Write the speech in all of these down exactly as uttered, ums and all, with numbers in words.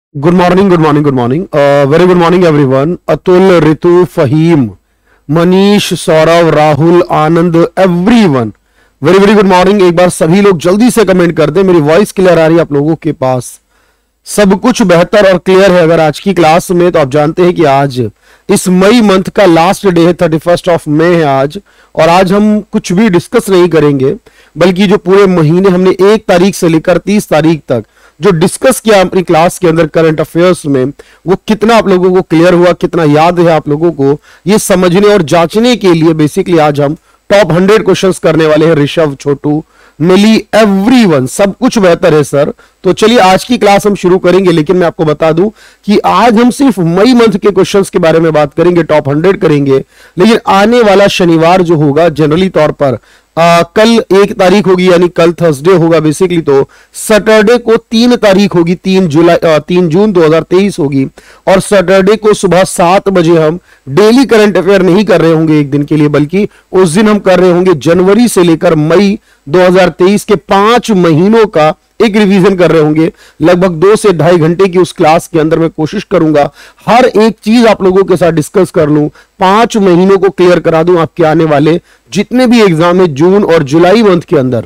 Good morning good morning good morning very good morning everyone. Atul, Ritu, Faheem, Manish, Saurav, Rahul, Anand, everyone very very good morning. एक बार सभी लोग जल्दी से कमेंट कर दें। मेरी वॉइस क्लियर आ रही है आप लोगों के पास? सब कुछ बेहतर और क्लियर है। अगर आज की क्लास में, तो आप जानते हैं कि आज इस मई मंथ का लास्ट डे है, थर्टी फर्स्ट ऑफ मई है आज। और आज हम कुछ भी डिस्कस नहीं करेंगे, बल्कि जो पूरे महीने हमने एक तारीख से लेकर तीस तारीख तक जो डिस्कस किया अपनी क्लास के अंदर करंट अफेयर्स में, वो कितना आप लोगों को क्लियर हुआ, कितना याद है आप लोगों को, ये समझने और जांचने के लिए बेसिकली आज हम टॉप हंड्रेड क्वेश्चंस करने वाले हैं। ऋषभ, छोटू, मिली, एवरीवन, सब कुछ बेहतर है सर। तो चलिए आज की क्लास हम शुरू करेंगे, लेकिन मैं आपको बता दूं कि आज हम सिर्फ मई मंथ के क्वेश्चंस के बारे में बात करेंगे, टॉप हंड्रेड करेंगे। लेकिन आने वाला शनिवार जो होगा, जनरली तौर पर आ, कल एक तारीख होगी, यानी कल थर्सडे होगा बेसिकली, तो सैटरडे को तीन तारीख होगी, तीन जुलाई तीन जून दो हजार तेईस होगी। और सैटरडे को सुबह सात बजे हम डेली करंट अफेयर नहीं कर रहे होंगे एक दिन के लिए, बल्कि उस दिन हम कर रहे होंगे जनवरी से लेकर मई दो हजार तेईस के पांच महीनों का एक रिवीजन कर रहे होंगे। लगभग दो से ढाई घंटे की उस क्लास के अंदर मैं कोशिश करूंगा हर एक चीज आप लोगों के साथ डिस्कस कर लूं, पांच महीनों को क्लियर करा दूं आपके आने वाले जितने भी एग्जाम है जून और जुलाई मंथ के अंदर।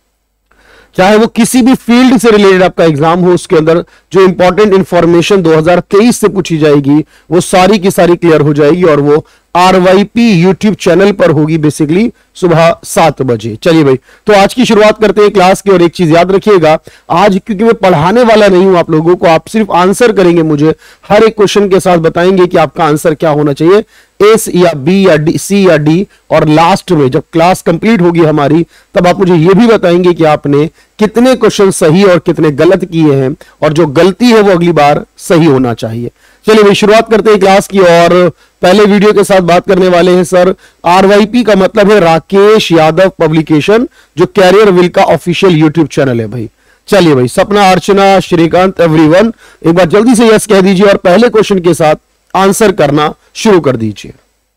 चाहे वो किसी भी फील्ड से रिलेटेड आपका एग्जाम हो, उसके अंदर जो इंपॉर्टेंट इंफॉर्मेशन दो हजार तेईस से पूछी जाएगी वो सारी की सारी क्लियर हो जाएगी, और वो आरवाईपी यूट्यूब चैनल पर होगी बेसिकली सुबह सात बजे। चलिए भाई, तो आज की शुरुआत करते हैं क्लास की। और एक चीज याद रखिएगा, आज क्योंकि मैं पढ़ाने वाला नहीं हूं आप लोगों को, आप सिर्फ आंसर करेंगे, मुझे हर एक क्वेश्चन के साथ बताएंगे कि आपका आंसर क्या होना चाहिए, एस या बी या डी, सी या डी। और लास्ट में जब क्लास कंप्लीट होगी हमारी, तब आप मुझे यह भी बताएंगे कि आपने कितने क्वेश्चन सही और कितने गलत किए हैं, और जो गलती है वो अगली बार सही होना चाहिए। चलिए भाई, शुरुआत करते हैं क्लास की। और पहले वीडियो के साथ बात करने वाले हैं सर, आरवाईपी का मतलब है राकेश यादव पब्लिकेशन, जो कैरियर विल का ऑफिशियल यूट्यूब चैनल है भाई। चलिए भाई, सपना, अर्चना, श्रीकांत, एवरीवन एक बार जल्दी से यस कह दीजिए और पहले क्वेश्चन के साथ आंसर करना शुरू कर दीजिए।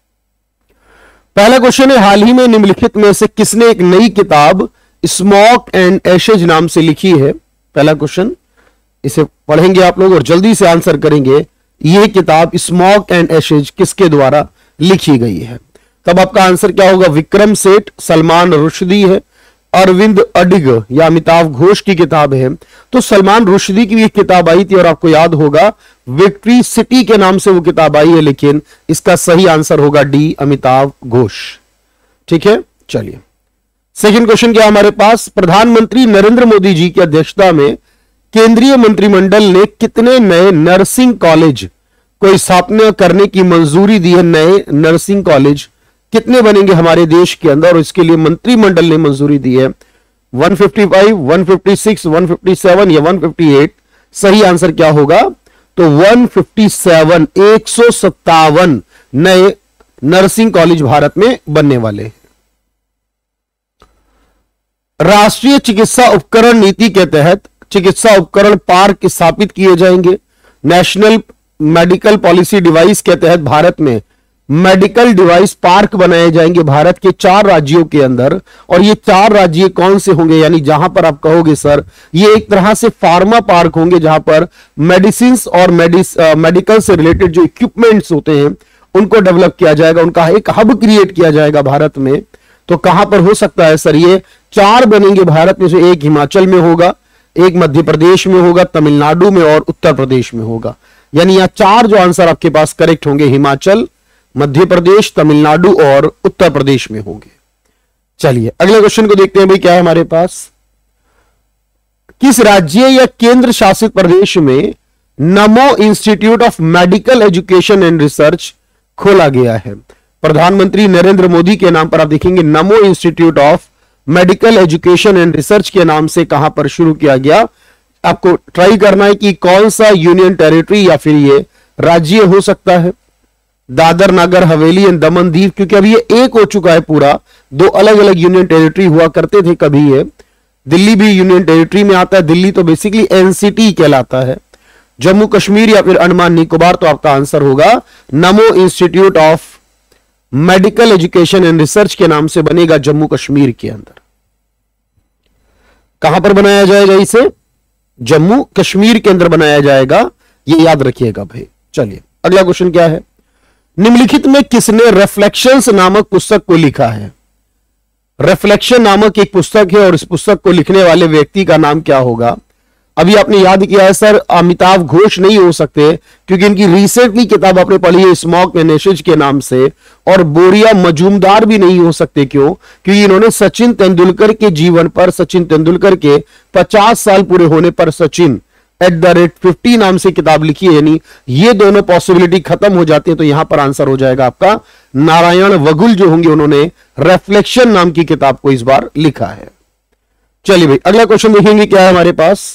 पहला क्वेश्चन है, हाल ही में निम्नलिखित में से किसने एक नई किताब स्मोक एंड एशेज नाम से लिखी है? पहला क्वेश्चन, इसे पढ़ेंगे आप लोग और जल्दी से आंसर करेंगे। यह किताब स्मोक एंड एशेज किसके द्वारा लिखी गई है? तब आपका आंसर क्या होगा? विक्रम सेठ, सलमान रुश्दी है, अरविंद अडिग या अमिताभ घोष की किताब है। तो सलमान रुश्दी की एक किताब आई थी और आपको याद होगा विक्ट्री सिटी के नाम से वो किताब आई है, लेकिन इसका सही आंसर होगा डी, अमिताभ घोष। ठीक है, चलिए सेकंड क्वेश्चन क्या हमारे पास, प्रधानमंत्री नरेंद्र मोदी जी की अध्यक्षता में केंद्रीय मंत्रिमंडल ने कितने नए नर्सिंग कॉलेज को स्थापना करने की मंजूरी दी है? नए नर्सिंग कॉलेज कितने बनेंगे हमारे देश के अंदर, और इसके लिए मंत्रिमंडल ने मंजूरी दी है? एक सौ पचपन, एक सौ छप्पन, एक सौ सत्तावन या एक सौ अट्ठावन? सही आंसर क्या होगा? तो एक सौ सत्तावन, एक सौ सत्तावन नए नर्सिंग कॉलेज भारत में बनने वाले हैं। राष्ट्रीय चिकित्सा उपकरण नीति के तहत चिकित्सा उपकरण पार्क स्थापित किए जाएंगे। नेशनल मेडिकल पॉलिसी डिवाइस के तहत भारत में मेडिकल डिवाइस पार्क बनाए जाएंगे भारत के चार राज्यों के अंदर। और ये चार राज्य कौन से होंगे, यानी जहां पर आप कहोगे सर ये एक तरह से फार्मा पार्क होंगे, जहां पर मेडिसिन और मेडिस मेडिकल से रिलेटेड जो इक्विपमेंट्स होते हैं उनको डेवलप किया जाएगा, उनका एक हब क्रिएट किया जाएगा भारत में। तो कहां पर हो सकता है सर? ये चार बनेंगे भारत में से, एक हिमाचल में होगा, एक मध्य प्रदेश में होगा, तमिलनाडु में और उत्तर प्रदेश में होगा। यानी यहां चार जो आंसर आपके पास करेक्ट होंगे हिमाचल, मध्य प्रदेश, तमिलनाडु और उत्तर प्रदेश में होंगे। चलिए अगले क्वेश्चन को देखते हैं भाई, क्या है हमारे पास। किस राज्य या केंद्र शासित प्रदेश में Namo institute of medical education and research खोला गया है? प्रधानमंत्री नरेंद्र मोदी के नाम पर आप देखेंगे Namo institute of medical education and research के नाम से कहां पर शुरू किया गया? आपको ट्राई करना है कि कौन सा यूनियन टेरिटरी या फिर ये राज्य हो सकता है। दादर नागर हवेली एंड दमन दीव, क्योंकि अभी ये एक हो चुका है पूरा, दो अलग अलग यूनियन टेरिटरी हुआ करते थे कभी। ये दिल्ली भी यूनियन टेरिटरी में आता है, दिल्ली तो बेसिकली एनसीटी कहलाता है। जम्मू कश्मीर या फिर अंडमान निकोबार, तो आपका आंसर होगा Namo institute of medical education and research के नाम से बनेगा जम्मू कश्मीर के अंदर। कहां पर बनाया जाएगा इसे? जम्मू कश्मीर के अंदर बनाया जाएगा ये याद रखिएगा भाई। चलिए अगला क्वेश्चन क्या है, निम्नलिखित में किसने रिफ्लेक्शंस नामक पुस्तक को लिखा है। रिफ्लेक्शन नामक एक पुस्तक है और इस पुस्तक को लिखने वाले व्यक्ति का नाम क्या होगा। अभी आपने याद किया है सर, अमिताभ घोष नहीं हो सकते क्योंकि इनकी रिसेंटली किताब आपने पढ़ी है स्मॉक एंड एशेज के नाम से, और बोरिया मजूमदार भी नहीं हो सकते। क्यों? क्योंकि इन्होंने सचिन तेंदुलकर के जीवन पर, सचिन तेंदुलकर के पचास साल पूरे होने पर Sachin at the rate fifty नाम से किताब लिखी है, यानी ये दोनों पॉसिबिलिटी खत्म हो जाती है। तो यहां पर आंसर हो जाएगा आपका नारायण वगुल जो होंगे, उन्होंने रिफ्लेक्शन नाम की किताब को इस बार लिखा है। चलिए भाई अगला क्वेश्चन देखेंगे क्या है हमारे पास।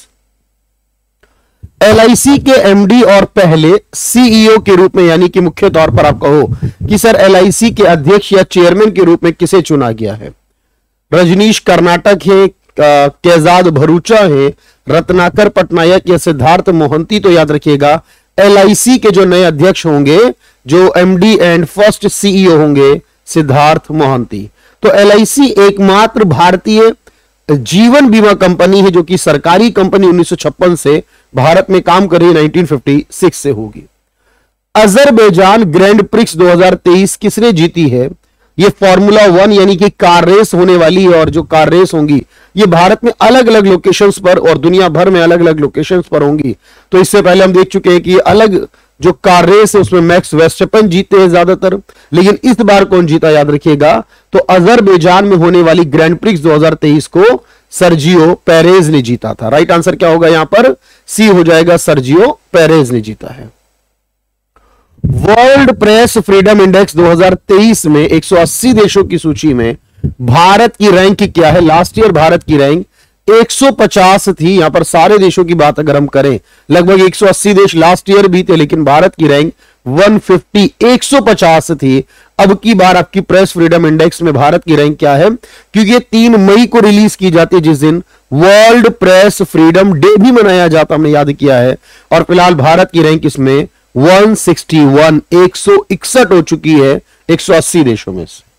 एल आई सी के एम डी और पहले सी ई ओ के रूप में, यानी कि मुख्य तौर पर आप कहो कि सर एल आई सी के अध्यक्ष या चेयरमैन के रूप में किसे चुना गया है। रजनीश कर्नाटक है, केजाद भरूचा है, रत्नाकर पटनायक या सिद्धार्थ मोहंती। तो याद रखिएगा एल आई सी के जो नए अध्यक्ष होंगे, जो M D and first C E O होंगे, सिद्धार्थ मोहंती। तो एल आई सी एकमात्र भारतीय जीवन बीमा कंपनी है जो कि सरकारी कंपनी उन्नीस सौ छप्पन से भारत में काम कर रही है, उन्नीस सौ छप्पन से होगी। अजरबैजान ग्रैंड प्रिक्स दो हज़ार तेईस किसने जीती है। ये फॉर्मूला वन यानी कि कार रेस होने वाली है, और जो कार रेस होंगी ये भारत में अलग अलग लोकेशंस पर और दुनिया भर में अलग अलग लोकेशंस पर होंगी। तो इससे पहले हम देख चुके हैं कि अलग जो कार रेस है उसमें मैक्स वेस्टरपेन जीते हैं ज्यादातर, लेकिन इस बार कौन जीता याद रखिएगा, तो अजरबैजान में होने वाली ग्रैंड प्रिक्स दो हज़ार तेईस को सर्जियो पेरेज ने जीता था। राइट आंसर क्या होगा यहां पर, सी हो जाएगा, सर्जियो पेरेज ने जीता है। वर्ल्ड प्रेस फ्रीडम इंडेक्स दो हज़ार तेईस में एक सौ अस्सी देशों की सूची में भारत की रैंक क्या है। लास्ट ईयर भारत की रैंक एक सौ पचास थी। यहां पर सारे देशों की बात अगर हम करें, लगभग एक सौ अस्सी देश लास्ट ईयर भी थे, लेकिन भारत की रैंक एक सौ पचास एक सौ पचास थी। अब की बार आपकी प्रेस फ्रीडम इंडेक्स में भारत की रैंक क्या है, क्योंकि तीन मई को रिलीज की जाती है, जिस दिन वर्ल्ड प्रेस फ्रीडम डे भी मनाया जाता, हमने याद किया है। और फिलहाल भारत की रैंक इसमें एक सौ इकसठ एक सौ इकसठ हो चुकी है एक सौ अस्सी देशों में से।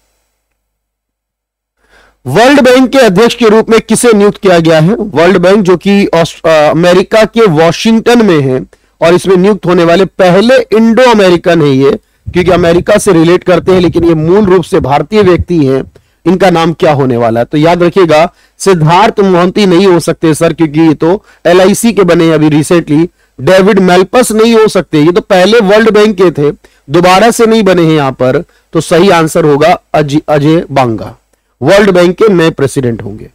वर्ल्ड बैंक के अध्यक्ष के रूप में किसे नियुक्त किया गया है। वर्ल्ड बैंक जो कि अमेरिका के वॉशिंगटन में है, और इसमें नियुक्त होने वाले पहले इंडो अमेरिकन है ये, क्योंकि अमेरिका से रिलेट करते हैं लेकिन ये मूल रूप से भारतीय व्यक्ति हैं। इनका नाम क्या होने वाला है, तो याद रखिएगा सिद्धार्थ मोहंती नहीं हो सकते सर, क्योंकि ये तो एल आई सी के बने अभी रिसेंटली। डेविड मेल्पस नहीं हो सकते, ये तो पहले वर्ल्ड बैंक के थे, दोबारा से नहीं बने हैं यहां पर। तो सही आंसर होगा अजय बांगा, वर्ल्ड बैंक के नए प्रेसिडेंट होंगे।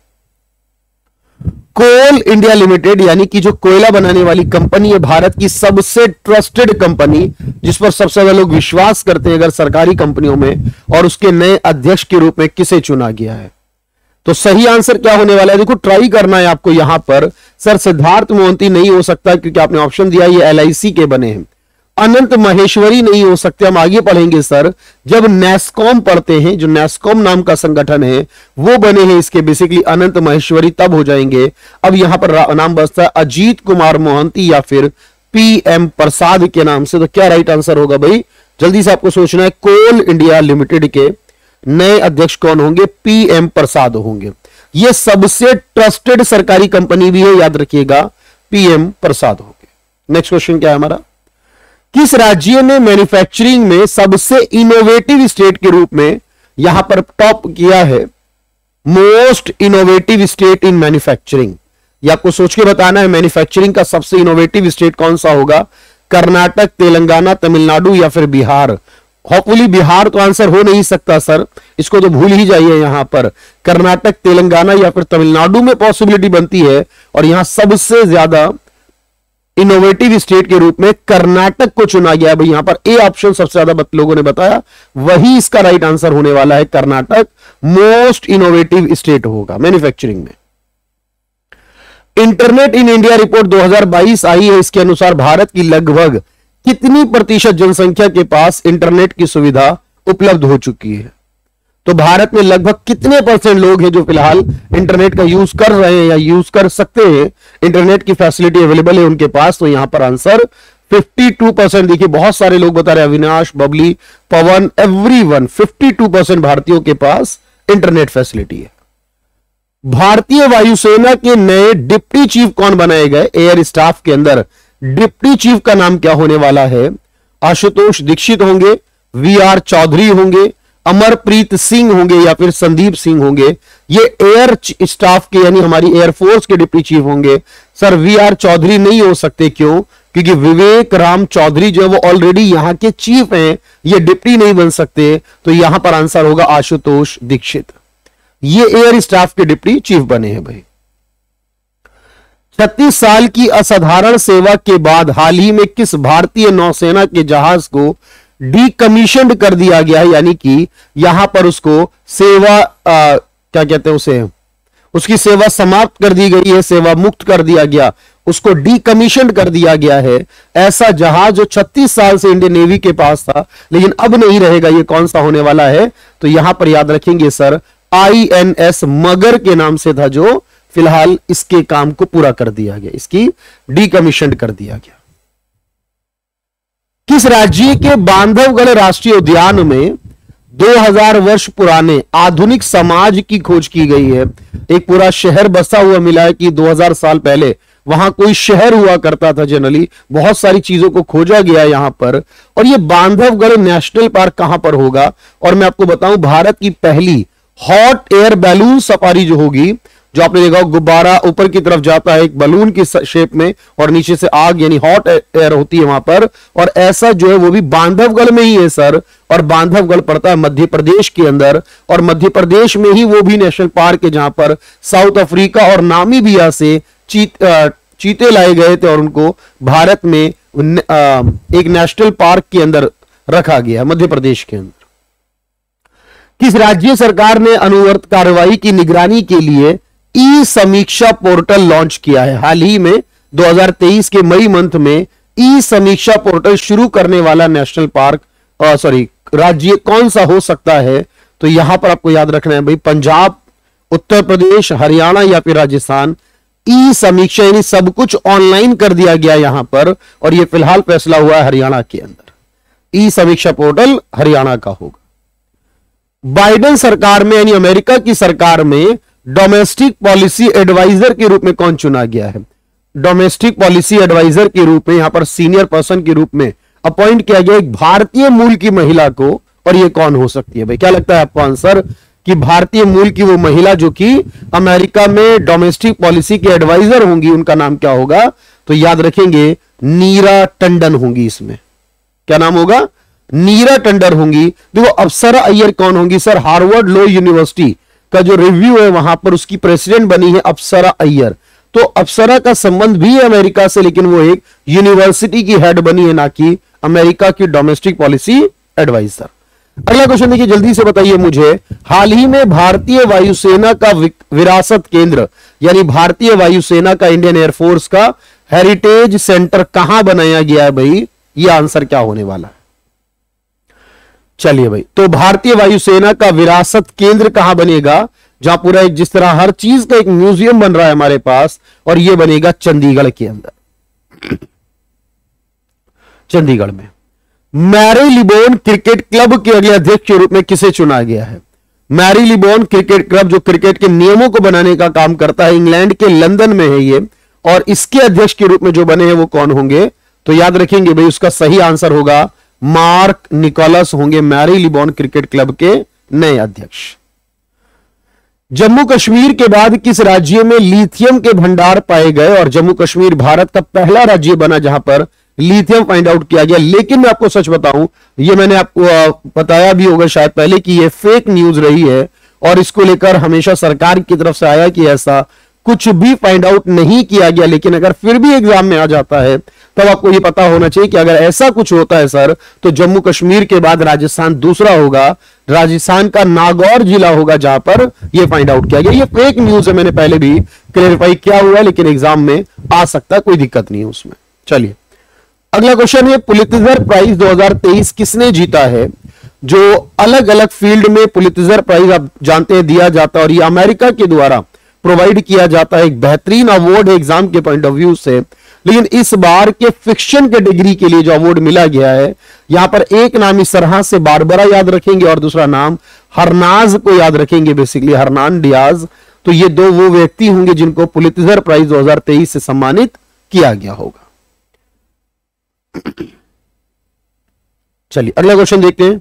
कोल इंडिया लिमिटेड यानी कि जो कोयला बनाने वाली कंपनी है, भारत की सबसे ट्रस्टेड कंपनी, जिस पर सबसे ज्यादा लोग विश्वास करते हैं अगर सरकारी कंपनियों में, और उसके नए अध्यक्ष के रूप में किसे चुना गया है। तो सही आंसर क्या होने वाला है, देखो ट्राई करना है आपको यहां पर। सर सिद्धार्थ मोहंती नहीं हो सकता क्योंकि आपने ऑप्शन दिया ये एल आई सी के बने हैं। अनंत महेश्वरी नहीं हो सकते, हम आगे पढ़ेंगे सर जब नेस्कॉम पढ़ते हैं, जो नेस्कॉम नाम का संगठन है वो बने हैं इसके, बेसिकली अनंत महेश्वरी तब हो जाएंगे। अब यहां पर नाम बचता है अजीत कुमार मोहंती या फिर पी एम प्रसाद के नाम से। तो क्या राइट आंसर होगा भाई, जल्दी से आपको सोचना है। कोल इंडिया लिमिटेड के नए अध्यक्ष कौन होंगे, पी एम प्रसाद होंगे। ये सबसे ट्रस्टेड सरकारी कंपनी भी है, याद रखिएगा, पी एम प्रसाद होंगे। नेक्स्ट क्वेश्चन क्या है हमारा, किस राज्य ने मैन्युफैक्चरिंग में सबसे इनोवेटिव स्टेट के रूप में यहां पर टॉप किया है, most innovative state in manufacturing. ये आपको सोच के बताना है मैन्युफैक्चरिंग का सबसे इनोवेटिव स्टेट कौन सा होगा, कर्नाटक, तेलंगाना, तमिलनाडु या फिर बिहार। होपफुली बिहार तो आंसर हो नहीं सकता सर, इसको तो भूल ही जाइए। यहां पर कर्नाटक, तेलंगाना या फिर तमिलनाडु में पॉसिबिलिटी बनती है, और यहां सबसे ज्यादा इनोवेटिव स्टेट के रूप में कर्नाटक को चुना गया है भाई। यहां पर ए ऑप्शन सबसे ज्यादा लोगों ने बताया, वही इसका राइट आंसर होने वाला है। कर्नाटक मोस्ट इनोवेटिव स्टेट होगा मैन्युफैक्चरिंग में। इंटरनेट इन इंडिया रिपोर्ट दो हज़ार बाईस आई है, इसके अनुसार भारत की लगभग कितनी प्रतिशत जनसंख्या के पास इंटरनेट की सुविधा उपलब्ध हो चुकी है। तो भारत में लगभग कितने परसेंट लोग हैं जो फिलहाल इंटरनेट का यूज कर रहे हैं या यूज कर सकते हैं, इंटरनेट की फैसिलिटी अवेलेबल है उनके पास। तो यहां पर आंसर बावन परसेंट। देखिए बहुत सारे लोग बता रहे हैं, अविनाश, बबली, पवन, एवरीवन, बावन परसेंट भारतीयों के पास इंटरनेट फैसिलिटी है। भारतीय वायुसेना के नए डिप्टी चीफ कौन बनाए गए एयर स्टाफ के अंदर, डिप्टी चीफ का नाम क्या होने वाला है? आशुतोष दीक्षित होंगे, वी आर चौधरी होंगे, अमरप्रीत सिंह होंगे या फिर संदीप सिंह होंगे। ये एयर स्टाफ के यानी हमारी एयरफोर्स के डिप्टी चीफ होंगे। सर वी आर चौधरी नहीं हो सकते, क्यों? क्योंकि विवेक राम चौधरी जो है वो ऑलरेडी यहां के चीफ हैं, ये डिप्टी नहीं बन सकते। तो यहां पर आंसर होगा आशुतोष दीक्षित। ये एयर स्टाफ के डिप्टी चीफ बने हैं भाई। छत्तीस साल की असाधारण सेवा के बाद हाल ही में किस भारतीय नौसेना के जहाज को डीकमीशन्ड कर दिया गया है, यानी कि यहां पर उसको सेवा आ, क्या कहते हैं उसे, उसकी सेवा समाप्त कर दी गई है, सेवा मुक्त कर दिया गया, उसको डीकमीशन कर दिया गया है। ऐसा जहाज जो छत्तीस साल से इंडियन नेवी के पास था लेकिन अब नहीं रहेगा, ये कौन सा होने वाला है? तो यहां पर याद रखेंगे सर आई एन एस मगर के नाम से था, जो फिलहाल इसके काम को पूरा कर दिया गया, इसकी डीकमीशन कर दिया गया। किस राज्य के बांधवगढ़ राष्ट्रीय उद्यान में दो हज़ार वर्ष पुराने आधुनिक समाज की खोज की गई है? एक पूरा शहर बसा हुआ मिला है कि दो हज़ार साल पहले वहां कोई शहर हुआ करता था। जनरली बहुत सारी चीजों को खोजा गया है यहां पर। और ये बांधवगढ़ नेशनल पार्क कहां पर होगा? और मैं आपको बताऊं, भारत की पहली हॉट एयर बैलून सफारी जो होगी, जो आपने देखा गुब्बारा ऊपर की तरफ जाता है एक बलून की शेप में और नीचे से आग यानी हॉट एयर होती है वहां पर, और ऐसा जो है वो भी बांधवगढ़ में ही है सर। और बांधवगढ़ पड़ता है मध्य प्रदेश के अंदर, और मध्य प्रदेश में ही वो भी नेशनल पार्क है जहां पर साउथ अफ्रीका और नामीबिया से चीत, चीते लाए गए थे और उनको भारत में एक नेशनल पार्क के अंदर रखा गया, मध्य प्रदेश के अंदर। किस राज्य सरकार ने अनुवर्त कार्रवाई की निगरानी के लिए ई समीक्षा पोर्टल लॉन्च किया है? हाल ही में दो हज़ार तेईस के मई मंथ में ई समीक्षा पोर्टल शुरू करने वाला नेशनल पार्क सॉरी राज्य कौन सा हो सकता है? तो यहां पर आपको याद रखना है भाई, पंजाब, उत्तर प्रदेश, हरियाणा या फिर राजस्थान। ई समीक्षा यानी सब कुछ ऑनलाइन कर दिया गया यहां पर, और यह फिलहाल फैसला हुआ है हरियाणा के अंदर। ई समीक्षा पोर्टल हरियाणा का होगा। बाइडेन सरकार में यानी अमेरिका की सरकार में डोमेस्टिक पॉलिसी एडवाइजर के रूप में कौन चुना गया है? डोमेस्टिक पॉलिसी एडवाइजर के रूप में यहां पर सीनियर पर्सन के रूप में अपॉइंट किया गया एक भारतीय मूल की महिला को। और ये कौन हो सकती है भाई? क्या लगता है आपको आंसर कि भारतीय मूल की वो महिला जो कि अमेरिका में डोमेस्टिक पॉलिसी के एडवाइजर होंगी, उनका नाम क्या होगा? तो याद रखेंगे नीरा टंडन होंगी। इसमें क्या नाम होगा? नीरा टंडन होंगी। देखो अप्सरा अय्यर कौन होंगी सर? हार्वर्ड लॉ यूनिवर्सिटी का जो रिव्यू है वहां पर उसकी प्रेसिडेंट बनी है अप्सरा अय्यर। तो अप्सरा का संबंध भी है अमेरिका से, लेकिन वो एक यूनिवर्सिटी की हेड बनी है, ना कि अमेरिका की डोमेस्टिक पॉलिसी एडवाइजर। अगला क्वेश्चन देखिए, जल्दी से बताइए मुझे, हाल ही में भारतीय वायुसेना का विरासत केंद्र यानी भारतीय वायुसेना का इंडियन एयरफोर्स का हेरिटेज सेंटर कहां बनाया गया है भाई? ये आंसर क्या होने वाला है? चलिए भाई, तो भारतीय वायुसेना का विरासत केंद्र कहां बनेगा? जहां पूरा एक जिस तरह हर चीज का एक म्यूजियम बन रहा है हमारे पास, और यह बनेगा चंडीगढ़ के अंदर, चंडीगढ़ में। मैरीलिबोन क्रिकेट क्लब के अगले अध्यक्ष के रूप में किसे चुना गया है? मैरीलिबोन क्रिकेट क्लब जो क्रिकेट के नियमों को बनाने का काम करता है, इंग्लैंड के लंदन में है ये, और इसके अध्यक्ष के रूप में जो बने हैं वो कौन होंगे? तो याद रखेंगे भाई, उसका सही आंसर होगा मार्क निकोलस होंगे मैरीलिबोन क्रिकेट क्लब के नए अध्यक्ष। जम्मू कश्मीर के बाद किस राज्य में लिथियम के भंडार पाए गए? और जम्मू कश्मीर भारत का पहला राज्य बना जहां पर लिथियम फाइंड आउट किया गया। लेकिन मैं आपको सच बताऊं, ये मैंने आपको बताया भी होगा शायद पहले कि ये फेक न्यूज रही है, और इसको लेकर हमेशा सरकार की तरफ से आया कि ऐसा कुछ भी फाइंड आउट नहीं किया गया। लेकिन अगर फिर भी एग्जाम में आ जाता है तब आपको ये पता होना चाहिए कि अगर ऐसा कुछ होता है सर, तो जम्मू कश्मीर के बाद राजस्थान दूसरा होगा, राजस्थान का नागौर जिला होगा जहां पर यह फाइंड आउट किया गया। ये फेक न्यूज है, मैंने पहले भी क्लेरिफाई किया हुआ है, लेकिन एग्जाम में आ सकता है, कोई दिक्कत नहीं है उसमें। चलिए अगला क्वेश्चन है, पुलित्जर प्राइज दो हज़ार तेईस किसने जीता है? जो अलग अलग फील्ड में पुलित्जर प्राइज आप जानते हैं दिया जाता है, और ये अमेरिका के द्वारा प्रोवाइड किया जाता है, एक बेहतरीन अवार्ड है एग्जाम के पॉइंट ऑफ व्यू से। लेकिन इस बार के फिक्शन कैटेगरी के लिए जो अवार्ड मिला गया है, यहां पर एक नाम इस तरह से बारबरा याद रखेंगे और दूसरा नाम हरनाज को याद रखेंगे, बेसिकली हरनान डियाज। तो ये दो वो व्यक्ति होंगे जिनको पुलित्जर प्राइज दो हज़ार तेईस से सम्मानित किया गया होगा। चलिए अगला क्वेश्चन देखते हैं।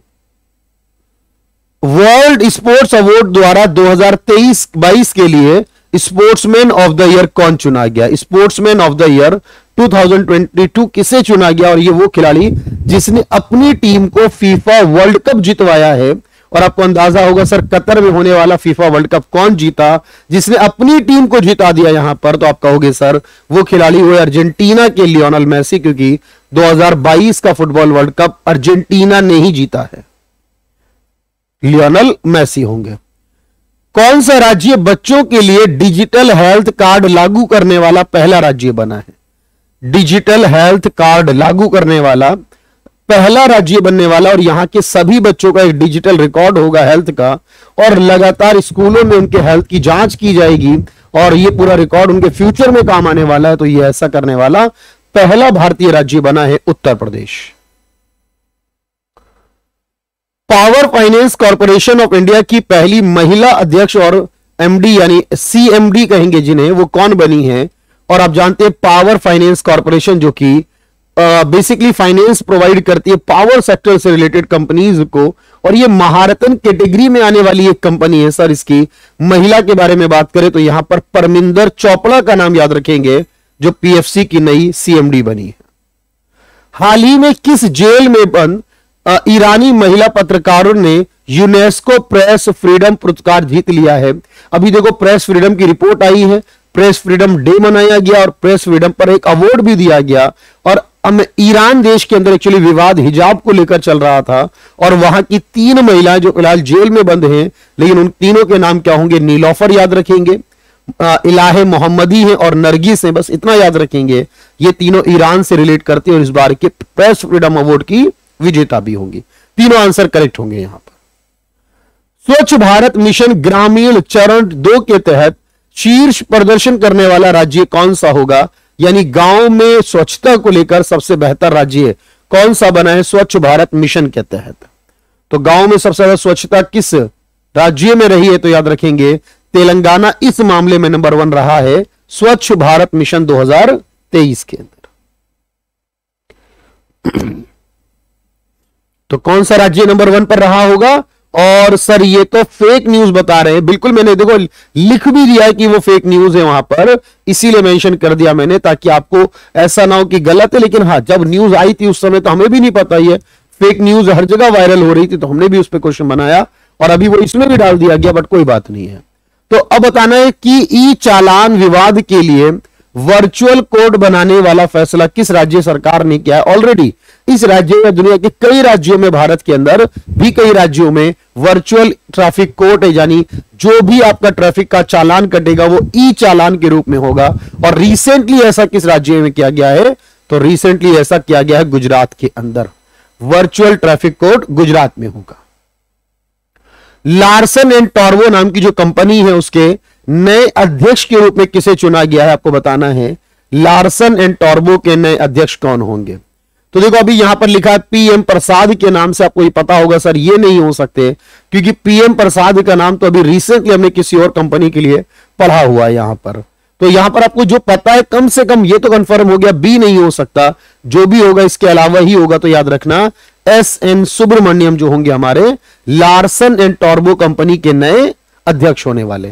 वर्ल्ड स्पोर्ट्स अवार्ड द्वारा दो हज़ार तेईस बाईस के लिए स्पोर्ट्समैन ऑफ द ईयर कौन चुना गया? स्पोर्ट्समैन ऑफ द ईयर दो हज़ार बाईस किसे चुना गया? और ये वो खिलाड़ी जिसने अपनी टीम को फीफा वर्ल्ड कप जितवाया है। और आपको अंदाजा होगा सर कतर में होने वाला फीफा वर्ल्ड कप कौन जीता जिसने अपनी टीम को जिता दिया यहां पर? तो आप कहोगे सर वो खिलाड़ी हुए अर्जेंटीना के लियोनेल मेसी, क्योंकि दो हज़ार बाईस का फुटबॉल वर्ल्ड कप अर्जेंटीना ने ही जीता है। लियोनेल मेसी होंगे। कौन सा राज्य बच्चों के लिए डिजिटल हेल्थ कार्ड लागू करने वाला पहला राज्य बना है? डिजिटल हेल्थ कार्ड लागू करने वाला पहला राज्य बनने वाला, और यहां के सभी बच्चों का एक डिजिटल रिकॉर्ड होगा हेल्थ का, और लगातार स्कूलों में उनके हेल्थ की जांच की जाएगी और ये पूरा रिकॉर्ड उनके फ्यूचर में काम आने वाला है। तो ये ऐसा करने वाला पहला भारतीय राज्य बना है Uttar Pradesh. Power finance corporation of India की पहली महिला अध्यक्ष और एमडी यानी सीएमडी कहेंगे जिन्हें, वो कौन बनी है? और आप जानते हैं पावर फाइनेंस कॉर्पोरेशन जो कि बेसिकली फाइनेंस प्रोवाइड करती है पावर सेक्टर से रिलेटेड कंपनीज को, और ये महारत्न कैटेगरी में आने वाली एक कंपनी है सर। इसकी महिला के बारे में बात करें तो यहां पर परमिंदर चोपड़ा का नाम याद रखेंगे जो पीएफसी की नई सीएमडी बनी है। हाल ही में किस जेल में बंद ईरानी महिला पत्रकारों ने यूनेस्को प्रेस फ्रीडम पुरस्कार जीत लिया है? अभी देखो प्रेस फ्रीडम की रिपोर्ट आई है, प्रेस फ्रीडम डे मनाया गया और प्रेस फ्रीडम पर एक अवार्ड भी दिया गया। और ईरान देश के अंदर एक्चुअली विवाद हिजाब को लेकर चल रहा था, और वहां की तीन महिलाएं जो फिलहाल जेल में बंद हैं, लेकिन उन तीनों के नाम क्या होंगे? नीलोफर याद रखेंगे, इलाहे मोहम्मदी है और नरगिस है, बस इतना याद रखेंगे। ये तीनों ईरान से रिलेट करती है और इस बार के प्रेस फ्रीडम अवार्ड की विजेता भी होंगी। तीनों आंसर करेक्ट होंगे यहां पर। स्वच्छ भारत मिशन ग्रामीण चरण दो के तहत शीर्ष प्रदर्शन करने वाला राज्य कौन सा होगा? यानी गांव में स्वच्छता को लेकर सबसे बेहतर राज्य कौन सा बना है स्वच्छ भारत मिशन के तहत? तो गांव में सबसे ज्यादा स्वच्छता किस राज्य में रही है? तो याद रखेंगे तेलंगाना इस मामले में नंबर वन रहा है स्वच्छ भारत मिशन दो हज़ार तेईस के अंदर। तो कौन सा राज्य नंबर वन पर रहा होगा? और सर ये तो फेक न्यूज बता रहे हैं। बिल्कुल मैंने देखो लिख भी दिया है कि वो फेक न्यूज है वहां पर, इसीलिए मेंशन कर दिया मैंने ताकि आपको ऐसा ना हो कि गलत है। लेकिन हाँ, जब न्यूज आई थी उस समय तो हमें भी नहीं पता ही है, फेक न्यूज हर जगह वायरल हो रही थी, तो हमने भी उस पर क्वेश्चन बनाया और अभी वो इसमें भी डाल दिया गया, बट कोई बात नहीं है। तो अब बताना है कि ई चालान विवाद के लिए वर्चुअल कोड बनाने वाला फैसला किस राज्य सरकार ने किया है? ऑलरेडी इस राज्य में, दुनिया के कई राज्यों में, भारत के अंदर भी कई राज्यों में वर्चुअल ट्रैफिक कोड है, यानी जो भी आपका ट्रैफिक का चालान कटेगा वो ई चालान के रूप में होगा। और रिसेंटली ऐसा किस राज्य में किया गया है? तो रिसेंटली ऐसा किया गया है गुजरात के अंदर, वर्चुअल ट्रैफिक कोड गुजरात में होगा। लार्सन एंड टॉर्बो नाम की जो कंपनी है उसके नए अध्यक्ष के रूप में किसे चुना गया है? आपको बताना है लार्सन एंड टॉर्बो के नए अध्यक्ष कौन होंगे। तो देखो अभी यहां पर लिखा है पीएम प्रसाद के नाम से, आपको ये पता होगा सर ये नहीं हो सकते क्योंकि पीएम प्रसाद का नाम तो अभी रिसेंटली हमने किसी और कंपनी के लिए पढ़ा हुआ है यहां पर। तो यहां पर आपको जो पता है कम से कम ये तो कंफर्म हो गया, बी नहीं हो सकता, जो भी होगा इसके अलावा ही होगा। तो याद रखना एस एन सुब्रमण्यम जो होंगे हमारे लार्सन एंड टॉर्बो कंपनी के नए अध्यक्ष होने वाले हैं।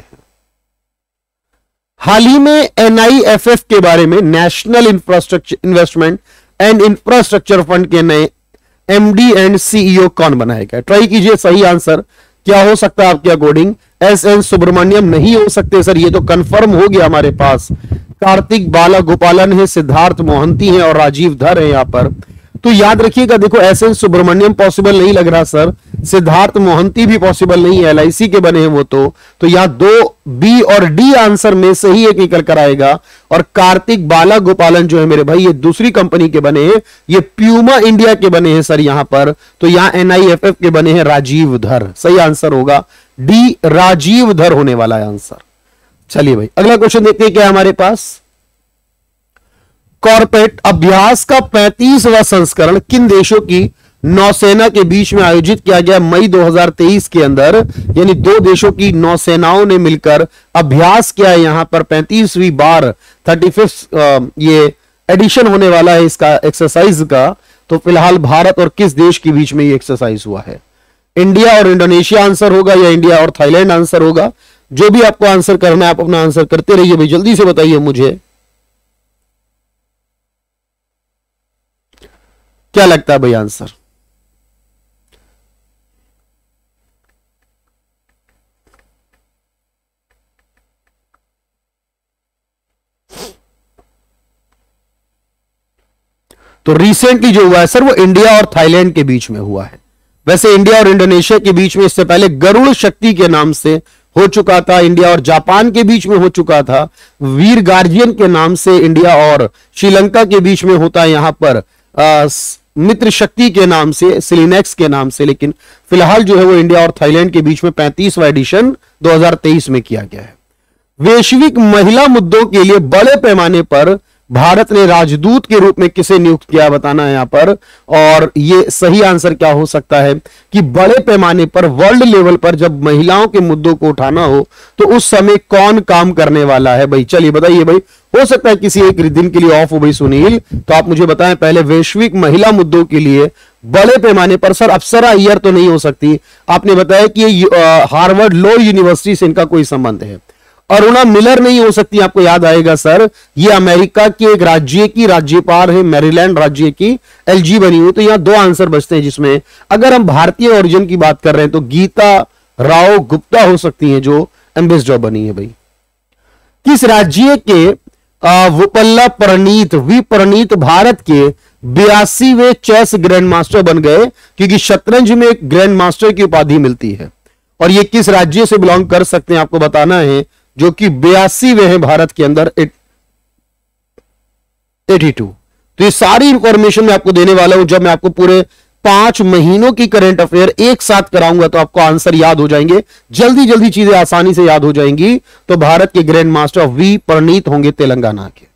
हाल ही में एनआईएफएफ के बारे में, national infrastructure investment and infrastructure fund के नए एमडी एंड सीईओ कौन बनाएगा? ट्राई कीजिए सही आंसर क्या हो सकता है आपके अकॉर्डिंग। एस एन सुब्रमण्यम नहीं हो सकते सर, ये तो कंफर्म हो गया हमारे पास। कार्तिक बाला गोपालन है, सिद्धार्थ मोहंती है और राजीव धर है यहां पर। तो याद रखिएगा, देखो एस एन सुब्रमण्यम पॉसिबल नहीं लग रहा सर, सिद्धार्थ मोहंती भी पॉसिबल नहीं है, एलआईसी के बने हैं वो तो तो यहां दो बी और डी आंसर में से ही एक निकल कर आएगा। और कार्तिक बाला गोपालन जो है मेरे भाई ये दूसरी कंपनी के बने हैं, ये प्यूमा इंडिया के बने हैं सर यहां पर। तो यहां एनआईएफएफ के बने हैं राजीव धर, सही आंसर होगा डी, राजीव धर होने वाला है आंसर। चलिए भाई अगला क्वेश्चन देखते हैं क्या हमारे पास। कॉर्पोरेट अभ्यास का पैंतीसवां संस्करण किन देशों की नौसेना के बीच में आयोजित किया गया मई दो हज़ार तेईस के अंदर? यानी दो देशों की नौसेनाओं ने मिलकर अभ्यास किया है यहां पर पैंतीसवीं बार, थर्टी फिफ्थ ये एडिशन होने वाला है इसका एक्सरसाइज का। तो फिलहाल भारत और किस देश के बीच में ये एक्सरसाइज हुआ है? इंडिया और इंडोनेशिया आंसर होगा या इंडिया और थाईलैंड आंसर होगा? जो भी आपको आंसर करना है आप अपना आंसर करते रहिए भाई, जल्दी से बताइए मुझे क्या लगता है भाई आंसर। तो रिसेंटली जो हुआ है सर वो इंडिया और थाईलैंड के बीच में हुआ है। वैसे इंडिया और इंडोनेशिया के बीच में इससे पहले गरुड़ शक्ति के नाम से हो चुका था, इंडिया और जापान के बीच में हो चुका था, वीर गार्जियन के नाम से इंडिया और श्रीलंका के बीच में होता है, यहां पर आ, मित्र शक्ति के नाम से, सिलिनेक्स के नाम से, लेकिन फिलहाल जो है वो इंडिया और थाईलैंड के बीच में पैंतीसवां एडिशन दो हज़ार तेईस में किया गया है। वैश्विक महिला मुद्दों के लिए बड़े पैमाने पर भारत ने राजदूत के रूप में किसे नियुक्त किया बताना है यहां पर, और ये सही आंसर क्या हो सकता है कि बड़े पैमाने पर वर्ल्ड लेवल पर जब महिलाओं के मुद्दों को उठाना हो तो उस समय कौन काम करने वाला है भाई? चलिए बताइए भाई, हो सकता है किसी एक दिन के लिए ऑफ हो भाई सुनील, तो आप मुझे बताएं पहले वैश्विक महिला मुद्दों के लिए बड़े पैमाने पर। सर अप्सरा अय्यर तो नहीं हो सकती, आपने बताया कि ये हार्वर्ड लॉ यूनिवर्सिटी से इनका कोई संबंध है। अरुणा मिलर नहीं हो सकती, आपको याद आएगा सर, ये अमेरिका के एक राज्य की राज्यपाल है, मैरीलैंड राज्य की, एलजी बनी हुई। तो यहां दो आंसर बचते हैं, जिसमें अगर हम भारतीय ओरिजिन की बात कर रहे हैं तो गीता राव गुप्ता हो सकती हैं जो एम्बेसडर बनी है भाई। किस राज्य के विपल्ला प्रणीत वी प्रणीत भारत के बयासीवें चेस ग्रैंड मास्टर बन गए, क्योंकि शतरंज में एक ग्रैंड मास्टर की उपाधि मिलती है, और ये किस राज्य से बिलोंग कर सकते हैं आपको बताना है, जो कि बयासीवें हैं भारत के अंदर, बयासी। तो ये सारी इंफॉर्मेशन मैं आपको देने वाला हूं जब मैं आपको पूरे पांच महीनों की करंट अफेयर एक साथ कराऊंगा, तो आपको आंसर याद हो जाएंगे, जल्दी जल्दी चीजें आसानी से याद हो जाएंगी। तो भारत के ग्रैंड मास्टर वी प्रणीत होंगे तेलंगाना के।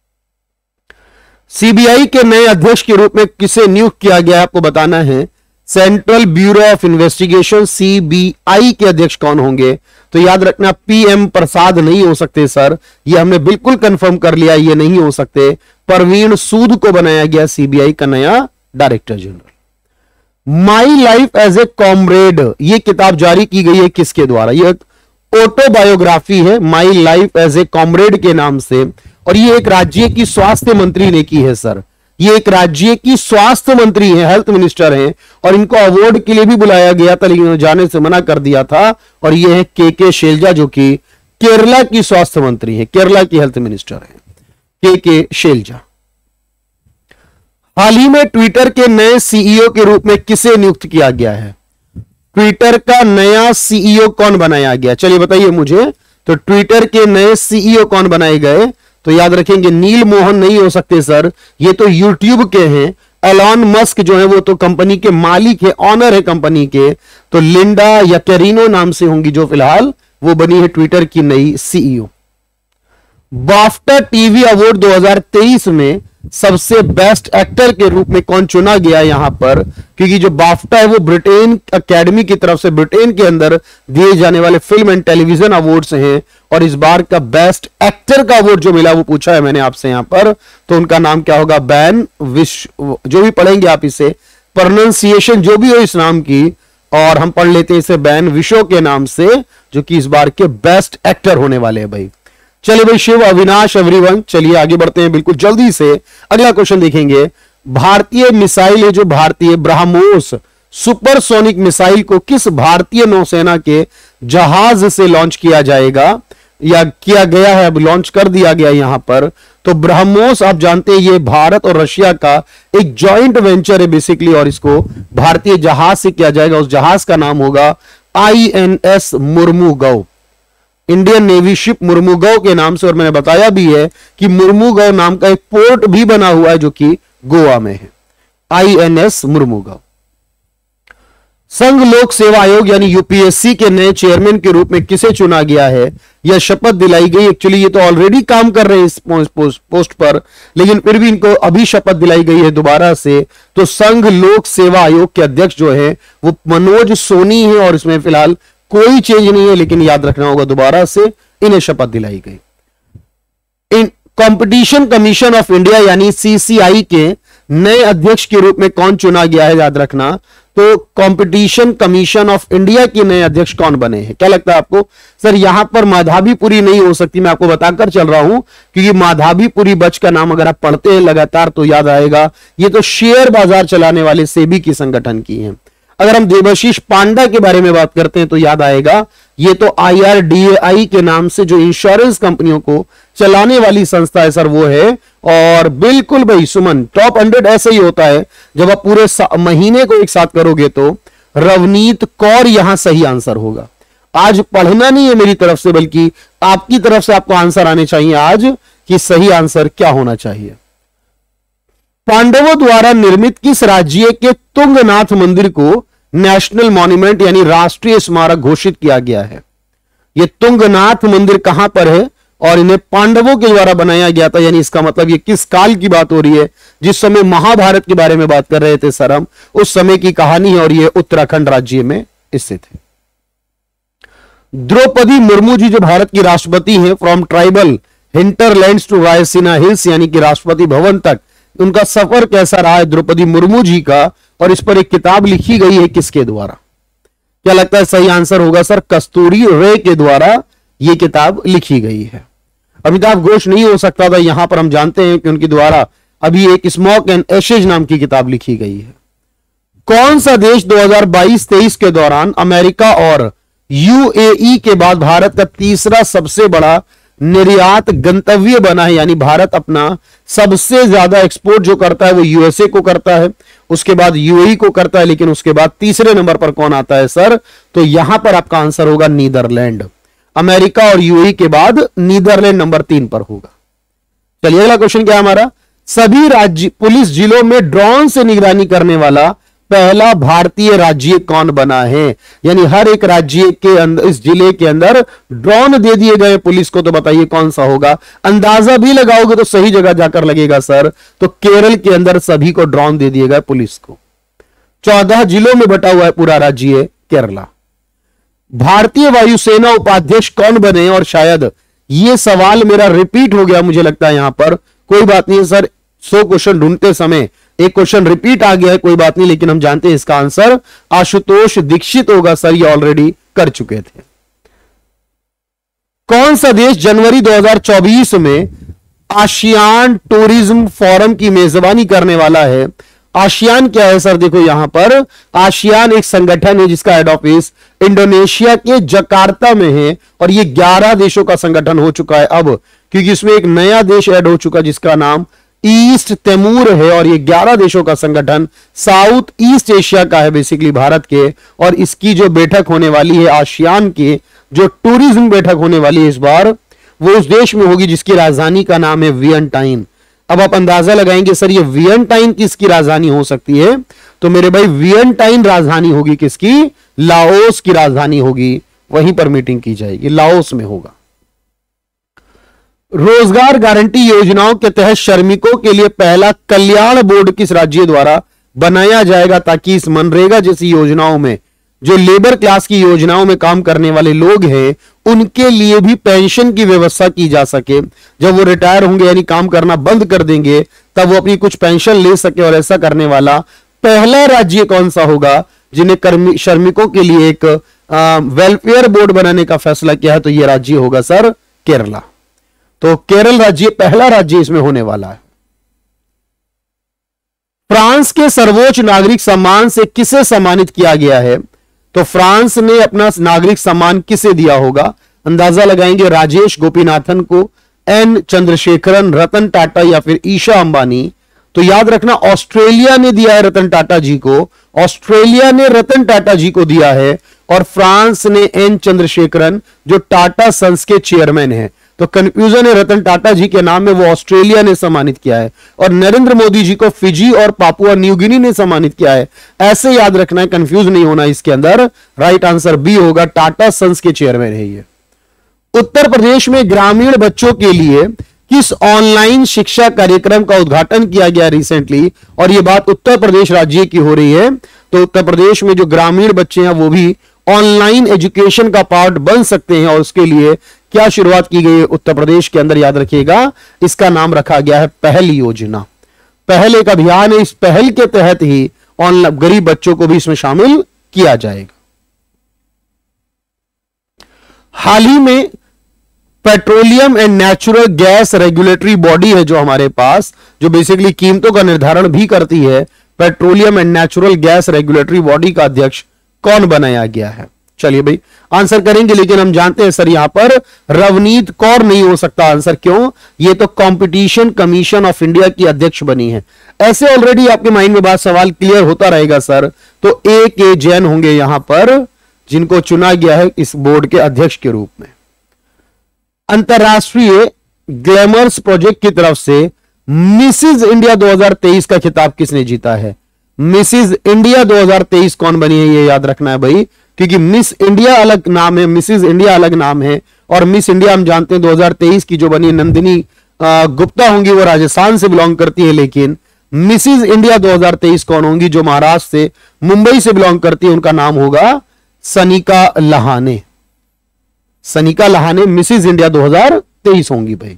सीबीआई के नए अध्यक्ष के रूप में किसे नियुक्त किया गया है आपको बताना है। Central bureau of investigation CBI के अध्यक्ष कौन होंगे? तो याद रखना पीएम प्रसाद नहीं हो सकते सर, ये हमने बिल्कुल कंफर्म कर लिया, ये नहीं हो सकते। परवीन सूद को बनाया गया सीबीआई का नया director general. My life as a comrade ये किताब जारी की गई है किसके द्वारा? ये ऑटोबायोग्राफी है my life as a comrade के नाम से, और ये एक राज्य की स्वास्थ्य मंत्री ने की है सर। ये एक राज्य की स्वास्थ्य मंत्री हैं, हेल्थ मिनिस्टर हैं, और इनको अवार्ड के लिए भी बुलाया गया था लेकिन जाने से मना कर दिया था। और ये है के के शैलजा जो कि केरला की स्वास्थ्य मंत्री हैं, केरला की हेल्थ मिनिस्टर हैं के के शैलजा। हाल ही में ट्विटर के नए सीईओ के रूप में किसे नियुक्त किया गया है? ट्विटर का नया सीईओ कौन बनाया गया? चलिए बताइए मुझे। तो ट्विटर के नए सीईओ कौन बनाए गए? तो याद रखेंगे नील मोहन नहीं हो सकते सर, ये तो यूट्यूब के हैं। एलॉन मस्क जो है वो तो कंपनी के मालिक है, ऑनर है कंपनी के। तो लिंडा या कैरिनो नाम से होंगी जो फिलहाल वो बनी है ट्विटर की नई सीईओ। बाफ्टा टीवी अवार्ड दो हज़ार तेईस में सबसे बेस्ट एक्टर के रूप में कौन चुना गया यहां पर? क्योंकि जो बाफ्टा है वो ब्रिटेन अकेडमी की तरफ से ब्रिटेन के अंदर दिए जाने वाले फिल्म एंड टेलीविजन अवार्ड्स हैं, और इस बार का बेस्ट एक्टर का अवार्ड जो मिला वो पूछा है मैंने आपसे यहां पर। तो उनका नाम क्या होगा? बैन विश्व, जो भी पढ़ेंगे आप इसे, प्रोनाउंसिएशन जो भी हो इस नाम की, और हम पढ़ लेते हैं इसे बैन विशो के नाम से, जो कि इस बार के बेस्ट एक्टर होने वाले हैं भाई। चलिए भाई शिव अविनाश एवरीवन, चलिए आगे बढ़ते हैं बिल्कुल जल्दी से। अगला क्वेश्चन देखेंगे। भारतीय मिसाइल है जो भारतीय ब्रह्मोस सुपरसोनिक मिसाइल को किस भारतीय नौसेना के जहाज से लॉन्च किया जाएगा या किया गया है? अब लॉन्च कर दिया गया यहां पर। तो ब्रह्मोस आप जानते हैं ये भारत और रशिया का एक जॉइंट वेंचर है बेसिकली, और इसको भारतीय जहाज से किया जाएगा। उस जहाज का नाम होगा I N S Mormugao, Indian navy ship Mormugao के नाम से। और मैंने बताया भी है कि मुर्मुगांव नाम का एक पोर्ट भी बना हुआ है जो कि गोवा में है, आई एन एस मुर्मुगांव। संघ लोक सेवा आयोग यानी यूपीएससी के नए चेयरमैन के रूप में किसे चुना गया है या शपथ दिलाई गई? एक्चुअली ये तो ऑलरेडी काम कर रहे हैं इस पोस्ट, पोस्ट पर, लेकिन फिर भी इनको अभी शपथ दिलाई गई है दोबारा से। तो संघ लोक सेवा आयोग के अध्यक्ष जो है वो मनोज सोनी है, और इसमें फिलहाल कोई चेंज नहीं है, लेकिन याद रखना होगा दोबारा से इन्हें शपथ दिलाई गई। इन कंपटीशन कमीशन ऑफ इंडिया यानी सीसीआई के नए अध्यक्ष के रूप में कौन चुना गया है, याद रखना। तो कंपटीशन कमीशन ऑफ इंडिया के नए अध्यक्ष कौन बने हैं? क्या लगता है आपको? सर यहां पर माधावीपुरी नहीं हो सकती, मैं आपको बताकर चल रहा हूं, क्योंकि माधावीपुरी बच का नाम अगर आप पढ़ते हैं लगातार तो याद आएगा। ये तो शेयर बाजार चलाने वाले सेबी की संगठन की है। अगर हम देवाशीष पांडा के बारे में बात करते हैं तो याद आएगा, ये तो आई आर डी ए आई के नाम से जो इंश्योरेंस कंपनियों को चलाने वाली संस्था है सर, वो है। और बिल्कुल भाई सुमन, टॉप हंड्रेड ऐसे ही होता है, जब आप पूरे महीने को एक साथ करोगे तो रवनीत कौर यहां सही आंसर होगा। आज पढ़ना नहीं है मेरी तरफ से, बल्कि आपकी तरफ से आपको आंसर आने चाहिए आज कि सही आंसर क्या होना चाहिए। पांडवों द्वारा निर्मित किस राज्य के तुंगनाथ मंदिर को नेशनल मॉन्यूमेंट यानी राष्ट्रीय स्मारक घोषित किया गया है? यह तुंगनाथ मंदिर कहां पर है और इन्हें पांडवों के द्वारा बनाया गया था, यानी इसका मतलब ये किस काल की बात हो रही है? जिस समय महाभारत के बारे में बात कर रहे थे सर हम, उस समय की कहानी है और ये उत्तराखंड राज्य में स्थित है। द्रौपदी मुर्मू जी जो भारत की राष्ट्रपति हैं, from tribal hinterlands to Raisina hills यानी कि राष्ट्रपति भवन तक, उनका सफर कैसा रहा है द्रौपदी मुर्मू जी का, और इस पर एक किताब लिखी गई है किसके द्वारा? क्या लगता है सही आंसर होगा सर? कस्तूरी रे के द्वारा यह किताब लिखी गई है। अमिताभ घोष नहीं हो सकता था, यहां पर हम जानते हैं कि उनके द्वारा अभी एक स्मोक एंड एशेज नाम की किताब लिखी गई है। कौन सा देश दो हज़ार बाईस तेईस के दौरान अमेरिका और यू ए ई के बाद भारत का तीसरा सबसे बड़ा निर्यात गंतव्य बना है? यानी भारत अपना सबसे ज्यादा एक्सपोर्ट जो करता है वो यू एस ए को करता है, उसके बाद यू ए ई को करता है, लेकिन उसके बाद तीसरे नंबर पर कौन आता है सर? तो यहां पर आपका आंसर होगा नीदरलैंड। अमेरिका और यू ए ई के बाद नीदरलैंड नंबर तीन पर होगा। चलिए अगला क्वेश्चन क्या है हमारा? सभी राज्य पुलिस जिलों में ड्रोन से निगरानी करने वाला पहला भारतीय राज्य कौन बना है? यानी हर एक राज्य के अंदर, इस जिले के अंदर ड्रोन दे दिए गए पुलिस को, तो बताइए कौन सा होगा? अंदाजा भी लगाओगे तो सही जगह जाकर लगेगा सर। तो केरल के अंदर सभी को ड्रोन दे दिए गए पुलिस को। चौदह जिलों में बटा हुआ है पूरा राज्य केरला। भारतीय वायुसेना उपाध्यक्ष कौन बने? और शायद यह सवाल मेरा रिपीट हो गया मुझे लगता है, यहां पर कोई बात नहीं सर, सौ क्वेश्चन ढूंढते समय एक क्वेश्चन रिपीट आ गया है, कोई बात नहीं, लेकिन हम जानते हैं इसका आंसर आशुतोष दीक्षित होगा सर, ये ऑलरेडी कर चुके थे। कौन सा देश जनवरी दो हज़ार चौबीस में आसियान टूरिज्म फोरम की मेजबानी करने वाला है? आसियान क्या है सर? देखो यहां पर आसियान एक संगठन है जिसका हेड ऑफिस इंडोनेशिया के जकार्ता में है, और ये ग्यारह देशों का संगठन हो चुका है अब, क्योंकि इसमें एक नया देश ऐड हो चुका जिसका नाम ईस्ट तिमोर है, और ये ग्यारह देशों का संगठन साउथ ईस्ट एशिया का है बेसिकली भारत के। और इसकी जो बैठक होने वाली है आसियान की, जो टूरिज्म बैठक होने वाली है इस बार, वो उस देश में होगी जिसकी राजधानी का नाम है वियंटाइन। अब आप अंदाजा लगाएंगे सर ये वियंटाइन किसकी राजधानी हो सकती है? तो मेरे भाई वियंटाइन राजधानी होगी किसकी? लाओस की राजधानी होगी, वहीं पर मीटिंग की जाएगी, लाओस में होगा। रोजगार गारंटी योजनाओं के तहत श्रमिकों के लिए पहला कल्याण बोर्ड किस राज्य द्वारा बनाया जाएगा, ताकि इस मनरेगा जैसी योजनाओं में जो लेबर क्लास की योजनाओं में काम करने वाले लोग हैं उनके लिए भी पेंशन की व्यवस्था की जा सके। जब वो रिटायर होंगे यानी काम करना बंद कर देंगे तब वो अपनी कुछ पेंशन ले सके, और ऐसा करने वाला पहला राज्य कौन सा होगा जिन्हें श्रमिकों के लिए एक वेलफेयर बोर्ड बनाने का फैसला किया है? तो यह राज्य होगा सर केरला। तो केरल राज्य पहला राज्य इसमें होने वाला है। फ्रांस के सर्वोच्च नागरिक सम्मान से किसे सम्मानित किया गया है? तो फ्रांस ने अपना नागरिक सम्मान किसे दिया होगा? अंदाजा लगाएंगे, राजेश गोपीनाथन को, एन चंद्रशेखरन, रतन टाटा या फिर ईशा अंबानी? तो याद रखना ऑस्ट्रेलिया ने दिया है रतन टाटा जी को, ऑस्ट्रेलिया ने रतन टाटा जी को दिया है, और फ्रांस ने एन चंद्रशेखरन जो टाटा सन्स के चेयरमैन है। तो कंफ्यूजन है, रतन टाटा जी के नाम में वो ऑस्ट्रेलिया ने सम्मानित किया है, और नरेंद्र मोदी जी को फिजी और पापुआ न्यू गिनी ने सम्मानित किया है। ऐसे याद रखना है, कंफ्यूज नहीं होना इसके अंदर। राइट आंसर बी होगा, टाटा सन्स के चेयरमैन है ये। उत्तर प्रदेश में ग्रामीण बच्चों के लिए किस ऑनलाइन शिक्षा कार्यक्रम का उद्घाटन किया गया रिसेंटली? और यह बात उत्तर प्रदेश राज्य की हो रही है। तो उत्तर प्रदेश में जो ग्रामीण बच्चे हैं वो भी ऑनलाइन एजुकेशन का पार्ट बन सकते हैं, और उसके लिए क्या शुरुआत की गई है उत्तर प्रदेश के अंदर? याद रखिएगा, इसका नाम रखा गया है पहल योजना। पहल एक अभियान है, इस पहल के तहत ही ऑनलाइन गरीब बच्चों को भी इसमें शामिल किया जाएगा। हाल ही में petroleum and natural gas regulatory body है जो हमारे पास, जो बेसिकली कीमतों का निर्धारण भी करती है, petroleum and natural gas regulatory body का अध्यक्ष कौन बनाया गया है? चलिए भाई आंसर करेंगे, लेकिन हम जानते हैं सर यहां पर रवनीत कौर नहीं हो सकता आंसर, क्यों? ये तो कंपटीशन कमीशन ऑफ इंडिया की अध्यक्ष बनी है। ऐसे ऑलरेडी आपके माइंड में बात सवाल क्लियर होता रहेगा सर, तो ए के जैन होंगे यहां पर, जिनको चुना गया है इस बोर्ड के अध्यक्ष के रूप में। अंतरराष्ट्रीय ग्लैमर्स प्रोजेक्ट की तरफ से मिसेज इंडिया दो हज़ार तेईस का खिताब किसने जीता है? मिसेज इंडिया दो हज़ार तेईस कौन बनी है, ये याद रखना है भाई, क्योंकि मिस इंडिया अलग नाम है, मिसेज इंडिया अलग नाम है, और मिस इंडिया हम जानते हैं दो हज़ार तेईस की जो बनी नंदिनी गुप्ता होंगी, वो राजस्थान से बिलोंग करती है, लेकिन मिसेज इंडिया दो हज़ार तेईस कौन होंगी? जो महाराष्ट्र से, मुंबई से बिलोंग करती है, उनका नाम होगा सनिका लहाने। सनिका लहाने मिसेज इंडिया दो हज़ार तेईस होंगी भाई।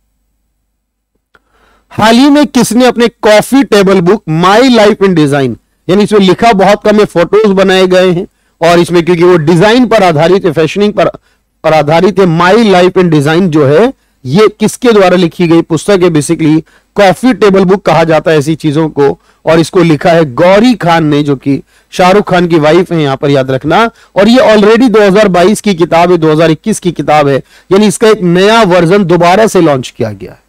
हाल ही में किसने अपने coffee table book my life in design, यानी इसमें लिखा बहुत कम है, फोटोज बनाए गए हैं, और इसमें क्योंकि वो डिजाइन पर आधारित है, फैशनिंग पर, पर आधारित है, माई लाइफ इन डिजाइन जो है ये किसके द्वारा लिखी गई पुस्तक है? बेसिकली कॉफी टेबल बुक कहा जाता है ऐसी चीजों को, और इसको लिखा है गौरी खान ने, जो कि शाहरुख खान की वाइफ है, यहां पर याद रखना। और ये ऑलरेडी दो हज़ार बाईस की किताब है, दो हज़ार इक्कीस की किताब है, यानी इसका एक नया वर्जन दोबारा से लॉन्च किया गया है।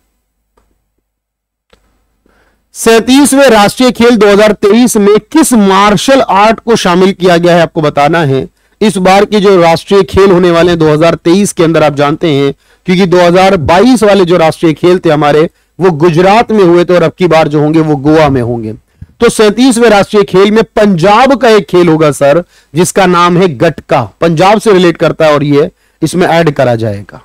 सैंतीसवें राष्ट्रीय खेल दो हज़ार तेईस में किस मार्शल आर्ट को शामिल किया गया है, आपको बताना है। इस बार के जो राष्ट्रीय खेल होने वाले हैं दो हज़ार तेईस के अंदर, आप जानते हैं क्योंकि दो हज़ार बाईस वाले जो राष्ट्रीय खेल थे हमारे, वो गुजरात में हुए थे, और अब की बार जो होंगे वो गोवा में होंगे। तो सैंतीसवें राष्ट्रीय खेल में पंजाब का एक खेल होगा सर, जिसका नाम है गटका, पंजाब से रिलेट करता है, और ये इसमें ऐड करा जाएगा।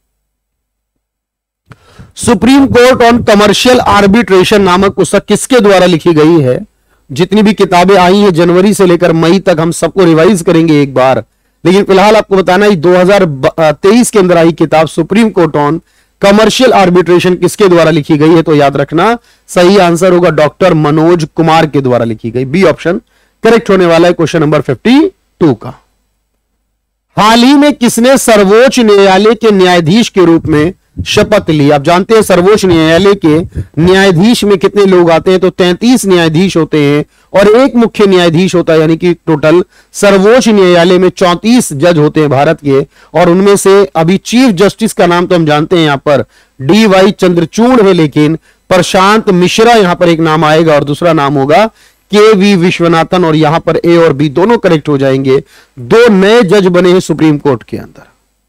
Supreme Court on commercial arbitration नामक पुस्तक किसके द्वारा लिखी गई है? जितनी भी किताबें आई हैं जनवरी से लेकर मई तक, हम सबको रिवाइज करेंगे एक बार, लेकिन फिलहाल आपको बताना है दो हज़ार तेईस के अंदर आई किताब Supreme Court on commercial arbitration किसके द्वारा लिखी गई है? तो याद रखना सही आंसर होगा डॉक्टर मनोज कुमार के द्वारा लिखी गई। बी ऑप्शन करेक्ट होने वाला है क्वेश्चन नंबर बावन का। हाल ही में किसने सर्वोच्च न्यायालय के न्यायाधीश के रूप में शपथ ली? आप जानते हैं सर्वोच्च न्यायालय के न्यायाधीश में कितने लोग आते हैं? तो तैंतीस न्यायाधीश होते हैं और एक मुख्य न्यायाधीश होता है, यानी कि टोटल सर्वोच्च न्यायालय में चौंतीस जज होते हैं भारत के, और उनमें से अभी चीफ जस्टिस का नाम तो हम जानते हैं यहां पर डी वाई चंद्रचूड़ है, लेकिन प्रशांत मिश्रा यहां पर एक नाम आएगा और दूसरा नाम होगा के वी विश्वनाथन, और यहां पर ए और बी दोनों करेक्ट हो जाएंगे। दो नए जज बने हैं सुप्रीम कोर्ट के अंदर।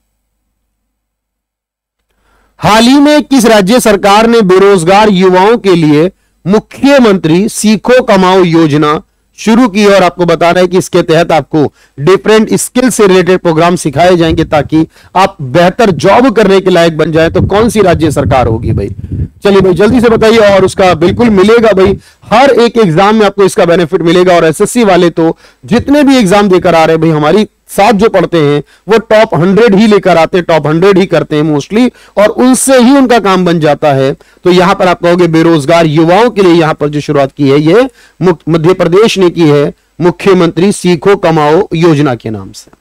हाल ही में किस राज्य सरकार ने बेरोजगार युवाओं के लिए मुख्यमंत्री सीखो कमाओ योजना शुरू की, और आपको बताना है कि इसके तहत आपको डिफरेंट स्किल से रिलेटेड प्रोग्राम सिखाए जाएंगे ताकि आप बेहतर जॉब करने के लायक बन जाए। तो कौन सी राज्य सरकार होगी भाई? चलिए भाई जल्दी से बताइए, और उसका बिल्कुल मिलेगा भाई, हर एक एग्जाम में आपको इसका बेनिफिट मिलेगा। और एसएससी वाले तो जितने भी एग्जाम देकर आ रहे हैं भाई, हमारी साथ जो पढ़ते हैं वो टॉप हंड्रेड ही लेकर आते हैं, टॉप हंड्रेड ही करते हैं मोस्टली, और उनसे ही उनका काम बन जाता है। तो यहां पर आप कहोगे बेरोजगार युवाओं के लिए यहां पर जो शुरुआत की है ये मध्य प्रदेश ने की है, मुख्यमंत्री सीखो कमाओ योजना के नाम से।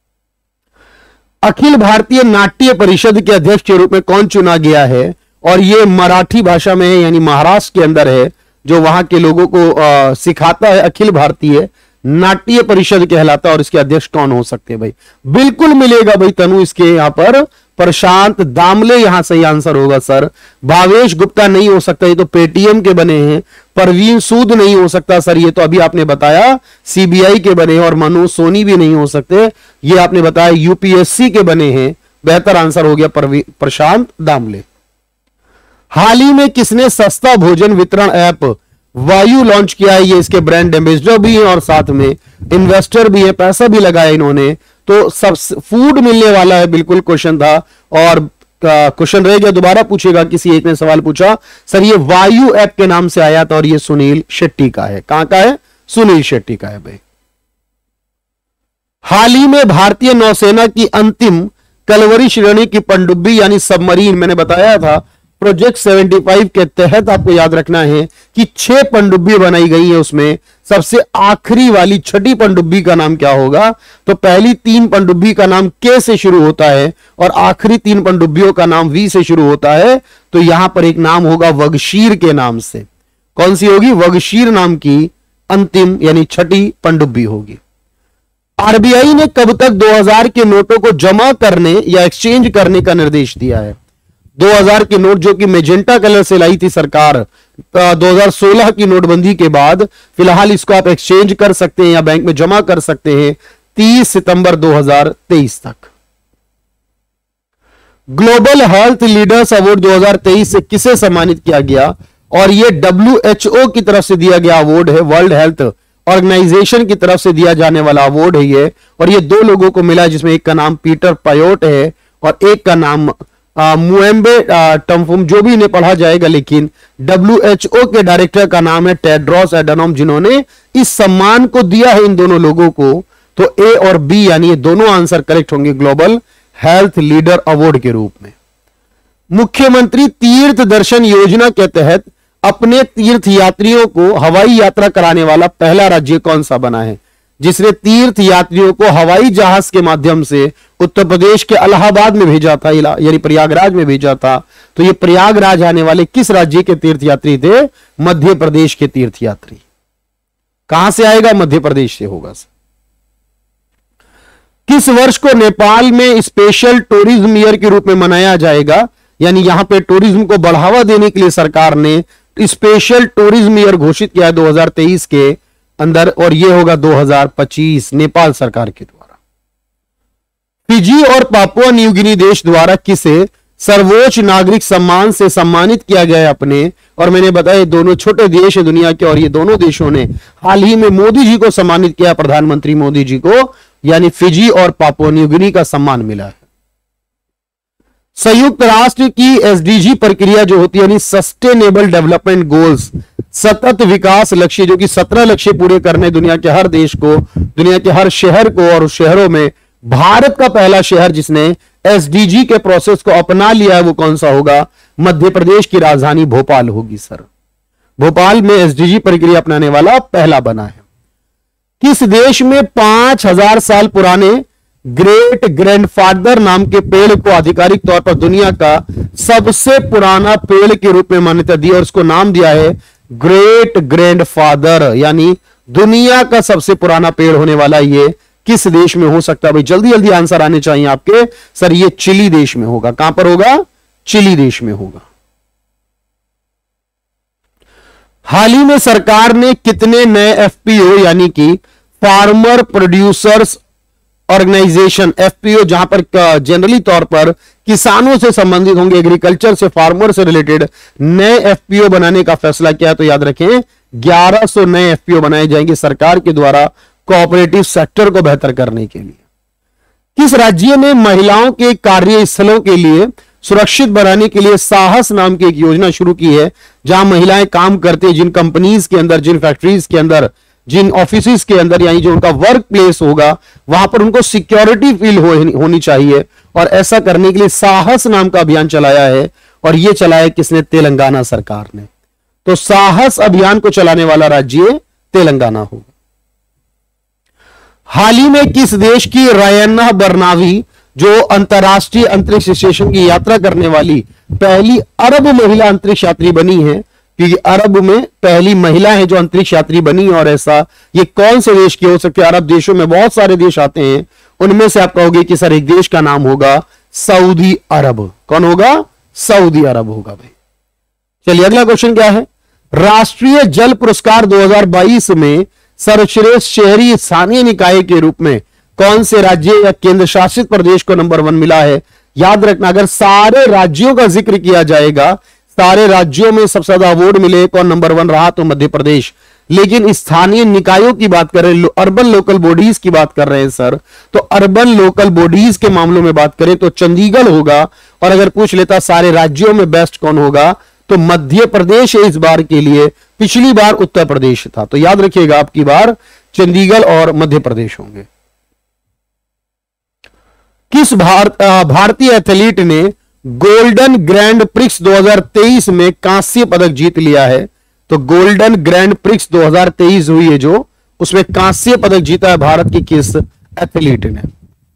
अखिल भारतीय नाट्य परिषद के अध्यक्ष के रूप में कौन चुना गया है? और ये मराठी भाषा में है, यानी महाराष्ट्र के अंदर है, जो वहां के लोगों को आ, सिखाता है। अखिल भारतीय नाट्य परिषद कहलाता है, और इसके अध्यक्ष कौन हो सकते हैं भाई? बिल्कुल मिलेगा भाई तनु, इसके यहां पर प्रशांत दामले यहां सही आंसर होगा सर। भावेश गुप्ता नहीं हो सकता, ये तो पेटीएम के बने हैं। परवीन सूद नहीं हो सकता सर, ये तो अभी आपने बताया सीबीआई के बने हैं। और मनोज सोनी भी नहीं हो सकते, ये आपने बताया यूपीएससी के बने हैं। बेहतर आंसर हो गया प्रशांत दामले। हाल ही में किसने सस्ता भोजन वितरण ऐप वायु लॉन्च किया है? ये इसके ब्रांड एम्बेसडर भी हैं और साथ में इन्वेस्टर भी है, पैसा भी लगाया इन्होंने। तो सब फूड मिलने वाला है, बिल्कुल क्वेश्चन था। और क्वेश्चन रह गया, दोबारा पूछेगा, किसी एक ने सवाल पूछा सर ये वायु ऐप के नाम से आया था, और ये सुनील शेट्टी का है। कहां का है? सुनील शेट्टी का है भाई। हाल ही में भारतीय नौसेना की अंतिम कलवरी श्रेणी की पनडुब्बी यानी सबमरीन, मैंने बताया था प्रोजेक्ट पचहत्तर के तहत आपको याद रखना है कि छह पनडुब्बी बनाई गई है। उसमें सबसे आखिरी वाली छठी पनडुब्बी का नाम क्या होगा? तो पहली तीन पनडुब्बी का नाम के से शुरू होता है और आखिरी तीन पनडुब्बियों का नाम वी से शुरू होता है। तो यहां पर एक नाम होगा वगशीर के नाम से। कौन सी होगी? वगशीर नाम की अंतिम यानी छठी पनडुब्बी होगी। आरबीआई ने कब तक दो हज़ार के नोटों को जमा करने या एक्सचेंज करने का निर्देश दिया है? दो हज़ार के नोट जो कि मेजेंटा कलर से लाई थी सरकार दो हज़ार सोलह की नोटबंदी के बाद, फिलहाल इसको आप एक्सचेंज कर सकते हैं या बैंक में जमा कर सकते हैं तीस सितंबर दो हज़ार तेईस तक। ग्लोबल हेल्थ लीडर्स अवार्ड दो हज़ार तेईस से किसे सम्मानित किया गया? और यह डब्ल्यू एच ओ की तरफ से दिया गया अवार्ड है, वर्ल्ड हेल्थ ऑर्गेनाइजेशन की तरफ से दिया जाने वाला अवार्ड है ये। और ये दो लोगों को मिला, जिसमें एक का नाम पीटर पायोट है और एक का नाम मुएम्बे टम्फुम, जो भी इन्हें पढ़ा जाएगा, लेकिन डब्ल्यू एच ओ के डायरेक्टर का नाम है टेड्रोस एडनॉम, जिन्होंने इस सम्मान को दिया है इन दोनों लोगों को। तो ए और बी यानी ये दोनों आंसर करेक्ट होंगे ग्लोबल हेल्थ लीडर अवार्ड के रूप में। मुख्यमंत्री तीर्थ दर्शन योजना के तहत अपने तीर्थ यात्रियों को हवाई यात्रा कराने वाला पहला राज्य कौन सा बना है? जिसने तीर्थ यात्रियों को हवाई जहाज के माध्यम से उत्तर प्रदेश के इलाहाबाद में भेजा था, यानी प्रयागराज में भेजा था। तो ये प्रयागराज आने वाले किस राज्य के तीर्थ यात्री थे? मध्य प्रदेश के तीर्थ यात्री। कहां से आएगा? मध्य प्रदेश से होगा। किस वर्ष को नेपाल में स्पेशल टूरिज्म ईयर के रूप में मनाया जाएगा? यानी यहां पे टूरिज्म को बढ़ावा देने के लिए सरकार ने स्पेशल टूरिज्म ईयर घोषित किया है दो हज़ार तेईस के अंदर, और यह होगा दो हज़ार पच्चीस नेपाल सरकार के द्वारा। फिजी और पापुआ न्यू गिनी देश द्वारा किसे सर्वोच्च नागरिक सम्मान से सम्मानित किया गया है अपने? और मैंने बताया दोनों छोटे देश है दुनिया के, और ये दोनों देशों ने हाल ही में मोदी जी को सम्मानित किया, प्रधानमंत्री मोदी जी को, यानी फिजी और पापुआ न्यू गिनी का सम्मान मिला है। संयुक्त राष्ट्र की एसडीजी प्रक्रिया जो होती है, यानी सस्टेनेबल डेवलपमेंट गोल्स, सतत विकास लक्ष्य, जो कि सत्रह लक्ष्य पूरे करने दुनिया के हर देश को, दुनिया के हर शहर को, और उस शहरों में भारत का पहला शहर जिसने एसडीजी के प्रोसेस को अपना लिया है वो कौन सा होगा? मध्य प्रदेश की राजधानी भोपाल होगी सर। भोपाल में एसडीजी प्रक्रिया अपनाने वाला पहला बना है। किस देश में पांच हजार साल पुराने ग्रेट ग्रैंडफादर नाम के पेड़ को आधिकारिक तौर पर दुनिया का सबसे पुराना पेड़ के रूप में मान्यता दी और उसको नाम दिया है ग्रेट ग्रैंडफादर, यानी दुनिया का सबसे पुराना पेड़ होने वाला ये किस देश में हो सकता है? भाई जल्दी जल्दी आंसर आने चाहिए आपके। सर ये चिली देश में होगा। कहां पर होगा? चिली देश में होगा। हाल ही में सरकार ने कितने नए एफपीओ यानी कि फार्मर प्रोड्यूसर्स ऑर्गेनाइजेशन एफपीओ, जहां पर जनरली तौर पर किसानों से संबंधित होंगे, एग्रीकल्चर से, फार्मर से रिलेटेड नए एफपीओ बनाने का फैसला किया? तो याद रखें ग्यारह सौ नए एफपीओ बनाए जाएंगे सरकार के द्वारा कोऑपरेटिव सेक्टर को बेहतर करने के लिए। किस राज्य ने महिलाओं के कार्यस्थलों के लिए सुरक्षित बनाने के लिए साहस नाम की एक योजना शुरू की है, जहां महिलाएं काम करती है, जिन कंपनीज के अंदर, जिन फैक्ट्रीज के अंदर, जिन ऑफिस के अंदर, यानी जो उनका वर्क प्लेस होगा वहां पर उनको सिक्योरिटी फील हो, होनी चाहिए, और ऐसा करने के लिए साहस नाम का अभियान चलाया है। और यह चलाया किसने? तेलंगाना सरकार ने। तो साहस अभियान को चलाने वाला राज्य तेलंगाना होगा। हाल ही में किस देश की रायन्ना बर्नावी, जो अंतरराष्ट्रीय अंतरिक्ष स्टेशन की यात्रा करने वाली पहली अरब महिला अंतरिक्ष यात्री बनी है? क्योंकि अरब में पहली महिला है जो अंतरिक्ष यात्री बनी, और ऐसा ये कौन से देश की हो सकती है? अरब देशों में बहुत सारे देश आते हैं, उनमें से आप कहोगे कि सर एक देश का नाम होगा सऊदी अरब। कौन होगा? सऊदी अरब होगा भाई। चलिए अगला क्वेश्चन क्या है? राष्ट्रीय जल पुरस्कार दो हज़ार बाईस में सर्वश्रेष्ठ शहरी स्थानीय निकाय के रूप में कौन से राज्य या केंद्र शासित प्रदेश को नंबर वन मिला है? याद रखना, अगर सारे राज्यों का जिक्र किया जाएगा, सारे राज्यों में सबसे ज्यादा अवार्ड मिले, कौन नंबर वन रहा? तो मध्य प्रदेश। लेकिन स्थानीय निकायों की बात कर रहे हैं, अर्बन लोकल बॉडीज की बात कर रहे हैं सर, तो अर्बन लोकल बॉडीज के मामलों में बात करें तो चंडीगढ़ होगा। और अगर पूछ लेता सारे राज्यों में बेस्ट कौन होगा, तो मध्य प्रदेश है इस बार के लिए, पिछली बार उत्तर प्रदेश था। तो याद रखिएगा आपकी बार चंडीगढ़ और मध्य प्रदेश होंगे। किस भारत भारतीय एथलीट ने गोल्डन ग्रैंड प्रिक्स दो हज़ार तेईस में कांस्य पदक जीत लिया है। तो गोल्डन ग्रैंड प्रिक्स दो हज़ार तेईस हुई है जो, उसमें कांस्य पदक जीता है भारत की किस एथलीट ने?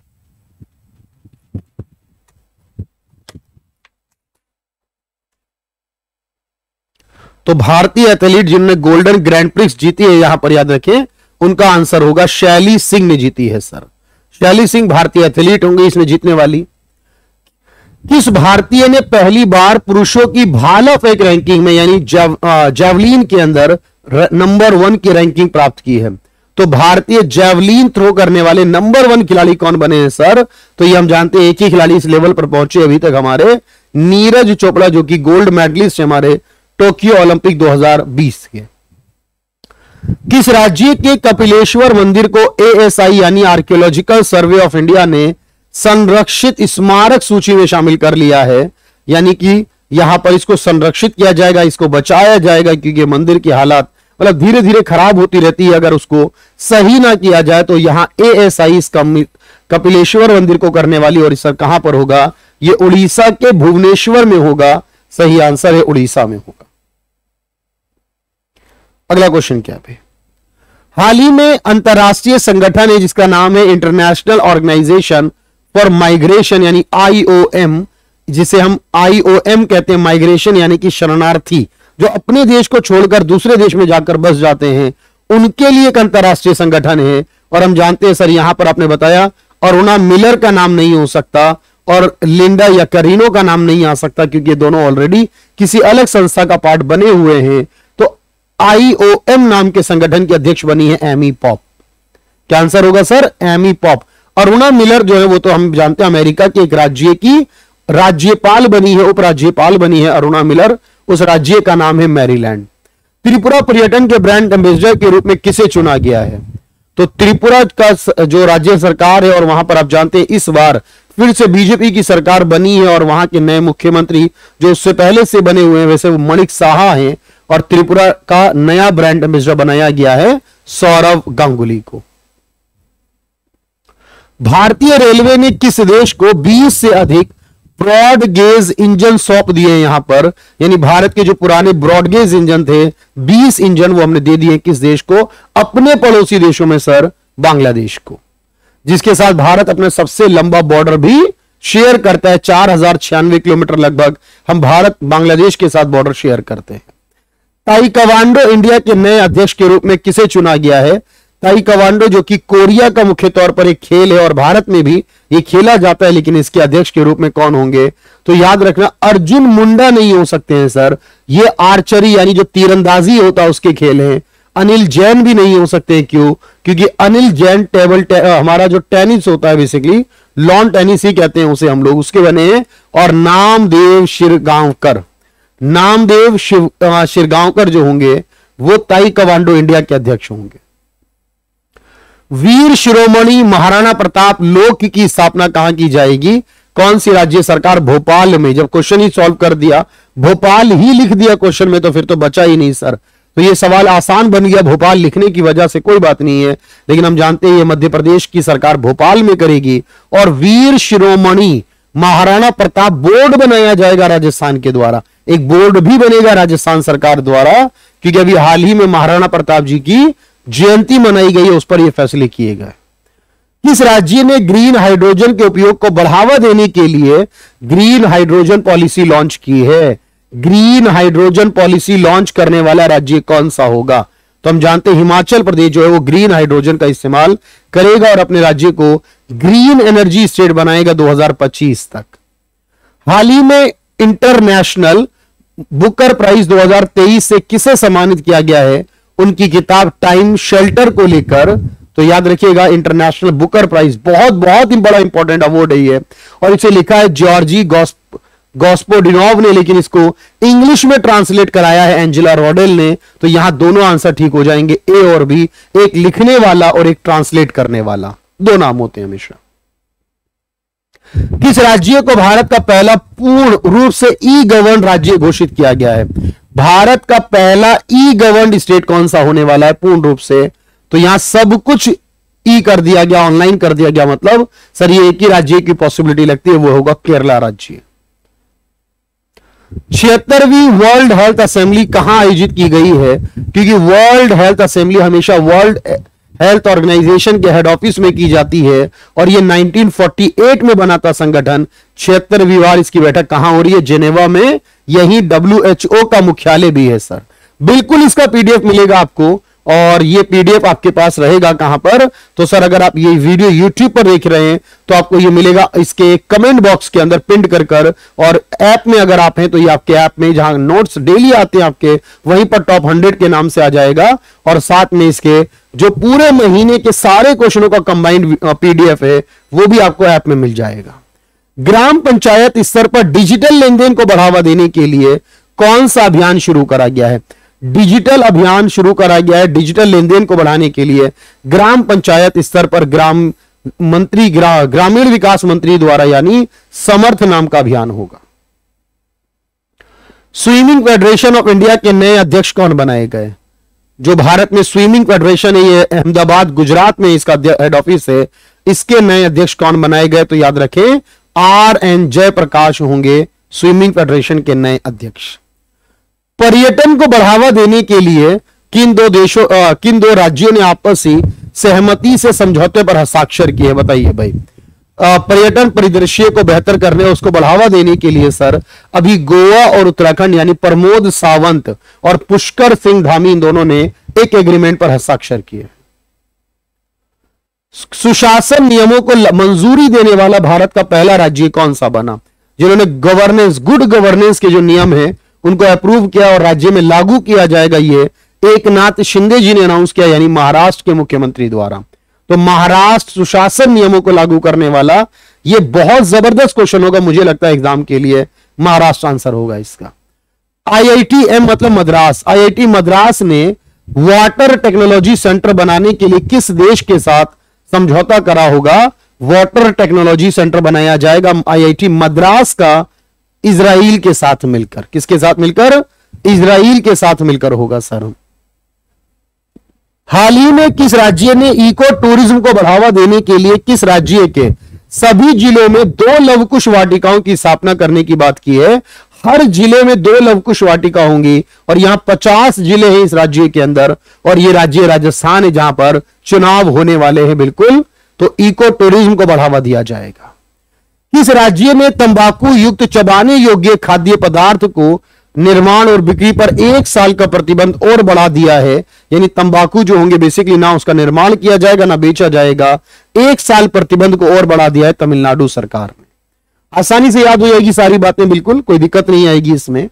तो भारतीय एथलीट जिन्होंने गोल्डन ग्रैंड प्रिक्स जीती है, यहां पर याद रखें, उनका आंसर होगा शैली सिंह ने जीती है सर। शैली सिंह भारतीय एथलीट होंगे इसमें जीतने वाली। किस भारतीय ने पहली बार पुरुषों की भाला फेंक रैंकिंग में यानी जैव, जैवलिन के अंदर नंबर वन की रैंकिंग प्राप्त की है? तो भारतीय जैवलिन थ्रो करने वाले नंबर वन खिलाड़ी कौन बने हैं सर? तो ये हम जानते हैं, एक ही खिलाड़ी इस लेवल पर पहुंचे अभी तक, हमारे नीरज चोपड़ा, जो कि गोल्ड मेडलिस्ट है हमारे टोक्यो ओलंपिक दो हज़ार बीस के। किस राज्य के कपिलेश्वर मंदिर को एएसआई यानी आर्कियोलॉजिकल सर्वे ऑफ इंडिया ने संरक्षित स्मारक सूची में शामिल कर लिया है? यानी कि यहां पर इसको संरक्षित किया जाएगा, इसको बचाया जाएगा, क्योंकि मंदिर की हालत मतलब धीरे धीरे खराब होती रहती है, अगर उसको सही ना किया जाए। तो यहां एएसआई इस कपिलेश्वर मंदिर को करने वाली, और इसका कहां पर होगा? यह उड़ीसा के भुवनेश्वर में होगा। सही आंसर है उड़ीसा में होगा। अगला क्वेश्चन क्या है? हाल ही में अंतरराष्ट्रीय संगठन है जिसका नाम है इंटरनेशनल ऑर्गेनाइजेशन फॉर माइग्रेशन यानी आईओएम, जिसे हम आईओएम कहते हैं, माइग्रेशन यानी कि शरणार्थी जो अपने देश को छोड़कर दूसरे देश में जाकर बस जाते हैं, उनके लिए एक अंतरराष्ट्रीय संगठन है। और हम जानते हैं सर, यहां पर आपने बताया अरुणा मिलर का नाम नहीं हो सकता और लिंडा या करीनो का नाम नहीं आ सकता, क्योंकि दोनों ऑलरेडी किसी अलग संस्था का पार्ट बने हुए हैं। तो आईओएम नाम के संगठन की अध्यक्ष बनी है एमी पॉप। क्या आंसर होगा sir? Amy Pope. Aruna Miller जो है वो तो हम जानते हैं अमेरिका के एक राज्य की राज्यपाल बनी है, उपराज्यपाल बनी है अरुणा मिलर। उस राज्य का नाम है मैरीलैंड। त्रिपुरा पर्यटन के ब्रांड एम्बेसडर के रूप में किसे चुना गया है? तो त्रिपुरा का जो राज्य सरकार है, और वहां पर आप जानते हैं इस बार फिर से बीजेपी की सरकार बनी है, और वहां के नए मुख्यमंत्री जो उससे पहले से बने हुए हैं, वैसे वो मणिक साहा हैं, और त्रिपुरा का नया ब्रांड एम्बेसडर बनाया गया है सौरव गांगुली को। भारतीय रेलवे ने किस देश को बीस से अधिक ब्रॉड गेज इंजन सौंप दिए हैं? यहां पर यानी भारत के जो पुराने ब्रॉड गेज इंजन थे, बीस इंजन वो हमने दे दिए किस देश को? अपने पड़ोसी देशों में सर, बांग्लादेश को, जिसके साथ भारत अपना सबसे लंबा बॉर्डर भी शेयर करता है। चार हजार छियानवे किलोमीटर लगभग हम भारत बांग्लादेश के साथ बॉर्डर शेयर करते हैं। ताइक्वांडो इंडिया के नए अध्यक्ष के रूप में किसे चुना गया है? ताइक्वांडो जो कि कोरिया का मुख्य तौर पर एक खेल है और भारत में भी ये खेला जाता है, लेकिन इसके अध्यक्ष के रूप में कौन होंगे? तो याद रखना, अर्जुन मुंडा नहीं हो सकते हैं सर, ये आर्चरी यानी जो तीरंदाजी होता है उसके खेल हैं। अनिल जैन भी नहीं हो सकते, क्यों? क्योंकि अनिल जैन टेबल टे, हमारा जो टेनिस होता है, बेसिकली लॉन टेनिस ही कहते हैं उसे हम लोग, उसके बने हैं। और नामदेव शिरगांवकर, नामदेव शिव शिरगांवकर जो होंगे वो ताइक्वांडो इंडिया के अध्यक्ष होंगे। वीर शिरोमणि महाराणा प्रताप लोक की स्थापना कहां की जाएगी? कौन सी राज्य सरकार? भोपाल में। जब क्वेश्चन ही सॉल्व कर दिया, भोपाल ही लिख दिया क्वेश्चन में, तो फिर तो बचा ही नहीं सर। तो ये सवाल आसान बन गया भोपाल लिखने की वजह से, कोई बात नहीं है, लेकिन हम जानते हैं ये मध्य प्रदेश की सरकार भोपाल में करेगी। और वीर शिरोमणि महाराणा प्रताप बोर्ड बनाया जाएगा राजस्थान के द्वारा, एक बोर्ड भी बनेगा राजस्थान सरकार द्वारा, क्योंकि अभी हाल ही में महाराणा प्रताप जी की जयंती मनाई गई है, उस पर यह फैसले किए गए। किस राज्य ने ग्रीन हाइड्रोजन के उपयोग को बढ़ावा देने के लिए ग्रीन हाइड्रोजन पॉलिसी लॉन्च की है? ग्रीन हाइड्रोजन पॉलिसी लॉन्च करने वाला राज्य कौन सा होगा? तो हम जानते हैं हिमाचल प्रदेश जो है वो ग्रीन हाइड्रोजन का इस्तेमाल करेगा और अपने राज्य को ग्रीन एनर्जी स्टेट बनाएगा दो हज़ार पच्चीस तक। हाल ही में इंटरनेशनल बुकर प्राइज दो हज़ार तेईस से किसे सम्मानित किया गया है? उनकी किताब टाइम शेल्टर को लेकर। तो याद रखिएगा, इंटरनेशनल बुकर प्राइज बहुत बहुत ही बड़ा इंपॉर्टेंट अवार्ड है ये, और इसे लिखा है जॉर्जी गॉस गॉस्पोडिनोव ने, लेकिन इसको इंग्लिश में ट्रांसलेट कराया है एंजेला रॉडेल ने। तो यहां दोनों आंसर ठीक हो जाएंगे, ए और बी, एक लिखने वाला और एक ट्रांसलेट करने वाला, दो नाम होते हैं हमेशा। किस राज्य को भारत का पहला पूर्ण रूप से ई गवर्न राज्य घोषित किया गया है? भारत का पहला ई गवर्न स्टेट कौन सा होने वाला है पूर्ण रूप से? तो यहां सब कुछ ई कर दिया गया, ऑनलाइन कर दिया गया, मतलब सर ये एक ही राज्य की पॉसिबिलिटी लगती है, वो होगा केरला राज्य। छिहत्तरवीं वर्ल्ड हेल्थ असेंबली कहां आयोजित की गई है? क्योंकि वर्ल्ड हेल्थ असेंबली हमेशा वर्ल्ड हेल्थ ऑर्गेनाइजेशन के हेड ऑफिस में की जाती है और ये नाइनटीन फोर्टी एट में बना था संगठन। छिहत्तरवीं बार इसकी बैठक कहां हो रही है? जेनेवा में। यही डब्ल्यू एच ओ का मुख्यालय भी है सर। बिल्कुल इसका पीडीएफ मिलेगा आपको और ये पीडीएफ आपके पास रहेगा कहां पर? तो सर अगर आप ये वीडियो यूट्यूब पर देख रहे हैं तो आपको ये मिलेगा इसके कमेंट बॉक्स के अंदर पिन कर कर, और ऐप में अगर आप हैं तो ये आपके ऐप में जहां नोट्स डेली आते हैं आपके, वहीं पर टॉप हंड्रेड के नाम से आ जाएगा और साथ में इसके जो पूरे महीने के सारे क्वेश्चनों का कंबाइंड पीडीएफ है वो भी आपको ऐप में मिल जाएगा। ग्राम पंचायत स्तर पर डिजिटल लेन देन को बढ़ावा देने के लिए कौन सा अभियान शुरू करा गया है? डिजिटल अभियान शुरू करा गया है डिजिटल लेन देन को बढ़ाने के लिए ग्राम पंचायत स्तर पर। ग्राम मंत्री ग्रा, ग्रामीण विकास मंत्री द्वारा, यानी समर्थ नाम का अभियान होगा। स्विमिंग फेडरेशन ऑफ इंडिया के नए अध्यक्ष कौन बनाए गए? जो भारत में स्विमिंग फेडरेशन है ये अहमदाबाद गुजरात में इसका हेड ऑफिस है। इसके नए अध्यक्ष कौन बनाए गए? तो याद रखें आर एन जयप्रकाश होंगे स्विमिंग फेडरेशन के नए अध्यक्ष। पर्यटन को बढ़ावा देने के लिए किन दो देशों आ, किन दो राज्यों ने आपसी सहमति से समझौते पर हस्ताक्षर किए? बताइए भाई। पर्यटन परिदृश्य को बेहतर करने उसको बढ़ावा देने के लिए सर अभी गोवा और उत्तराखंड यानी प्रमोद सावंत और पुष्कर सिंह धामी इन दोनों ने एक एग्रीमेंट पर हस्ताक्षर किए। सुशासन नियमों को मंजूरी देने वाला भारत का पहला राज्य कौन सा बना? जिन्होंने गवर्नेंस गुड गवर्नेंस के जो नियम है उनको अप्रूव किया और राज्य में लागू किया जाएगा, ये एकनाथ शिंदे जी ने अनाउंस किया, यानी महाराष्ट्र के मुख्यमंत्री द्वारा। तो महाराष्ट्र सुशासन नियमों को लागू करने वाला, ये बहुत जबरदस्त क्वेश्चन होगा मुझे लगता है एग्जाम के लिए। महाराष्ट्र आंसर होगा इसका। आईआईटीएम मतलब मद्रास। आईआईटी मद्रास ने वाटर टेक्नोलॉजी सेंटर बनाने के लिए किस देश के साथ समझौता करा होगा? वाटर टेक्नोलॉजी सेंटर बनाया जाएगा आईआईटी मद्रास का इजराइल के साथ मिलकर। किसके साथ मिलकर? इजराइल के साथ मिलकर होगा सर। हाल ही में किस राज्य ने इको टूरिज्म को बढ़ावा देने के लिए किस राज्य के सभी जिलों में दो लवकुश वाटिकाओं की स्थापना करने की बात की है? हर जिले में दो लवकुश वाटिका होंगी और यहां पचास जिले हैं इस राज्य के अंदर और ये राज्य राजस्थान है जहां पर चुनाव होने वाले हैं। बिल्कुल, तो इको टूरिज्म को बढ़ावा दिया जाएगा। किस राज्य ने तंबाकू युक्त चबाने योग्य खाद्य पदार्थ को निर्माण और बिक्री पर एक साल का प्रतिबंध और बढ़ा दिया है? यानी तंबाकू जो होंगे बेसिकली ना उसका निर्माण किया जाएगा ना बेचा जाएगा, एक साल प्रतिबंध को और बढ़ा दिया है तमिलनाडु सरकार ने। आसानी से याद हो जाएगी सारी बातें, बिल्कुल कोई दिक्कत नहीं आएगी इसमें।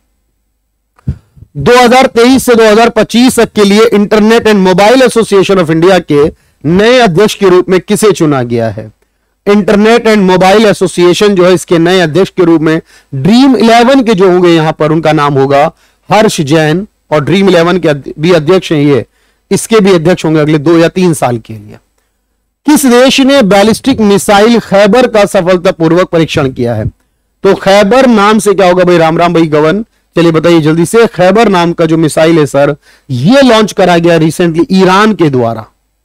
दो हज़ार तेईस से दो हज़ार पच्चीस तक के लिए Internet and Mobile Association of India के नए अध्यक्ष के रूप में किसे चुना गया है? इंटरनेट एंड मोबाइल एसोसिएशन जो है इसके नए अध्यक्ष के रूप में ड्रीम इलेवन के जो होंगे यहां पर उनका नाम होगा हर्ष जैन, और ड्रीम इलेवन के भी अध्यक्ष हैं ये, इसके भी अध्यक्ष होंगे अगले दो या तीन साल के लिए। किस देश ने बैलिस्टिक मिसाइल खैबर का सफलतापूर्वक परीक्षण किया है? तो खैबर नाम से क्या होगा भाई? राम राम भाई गवन, चलिए बताइए जल्दी से। खैबर नाम का जो मिसाइल है सर ये लॉन्च करा गया रिसेंटली ईरान के द्वारा।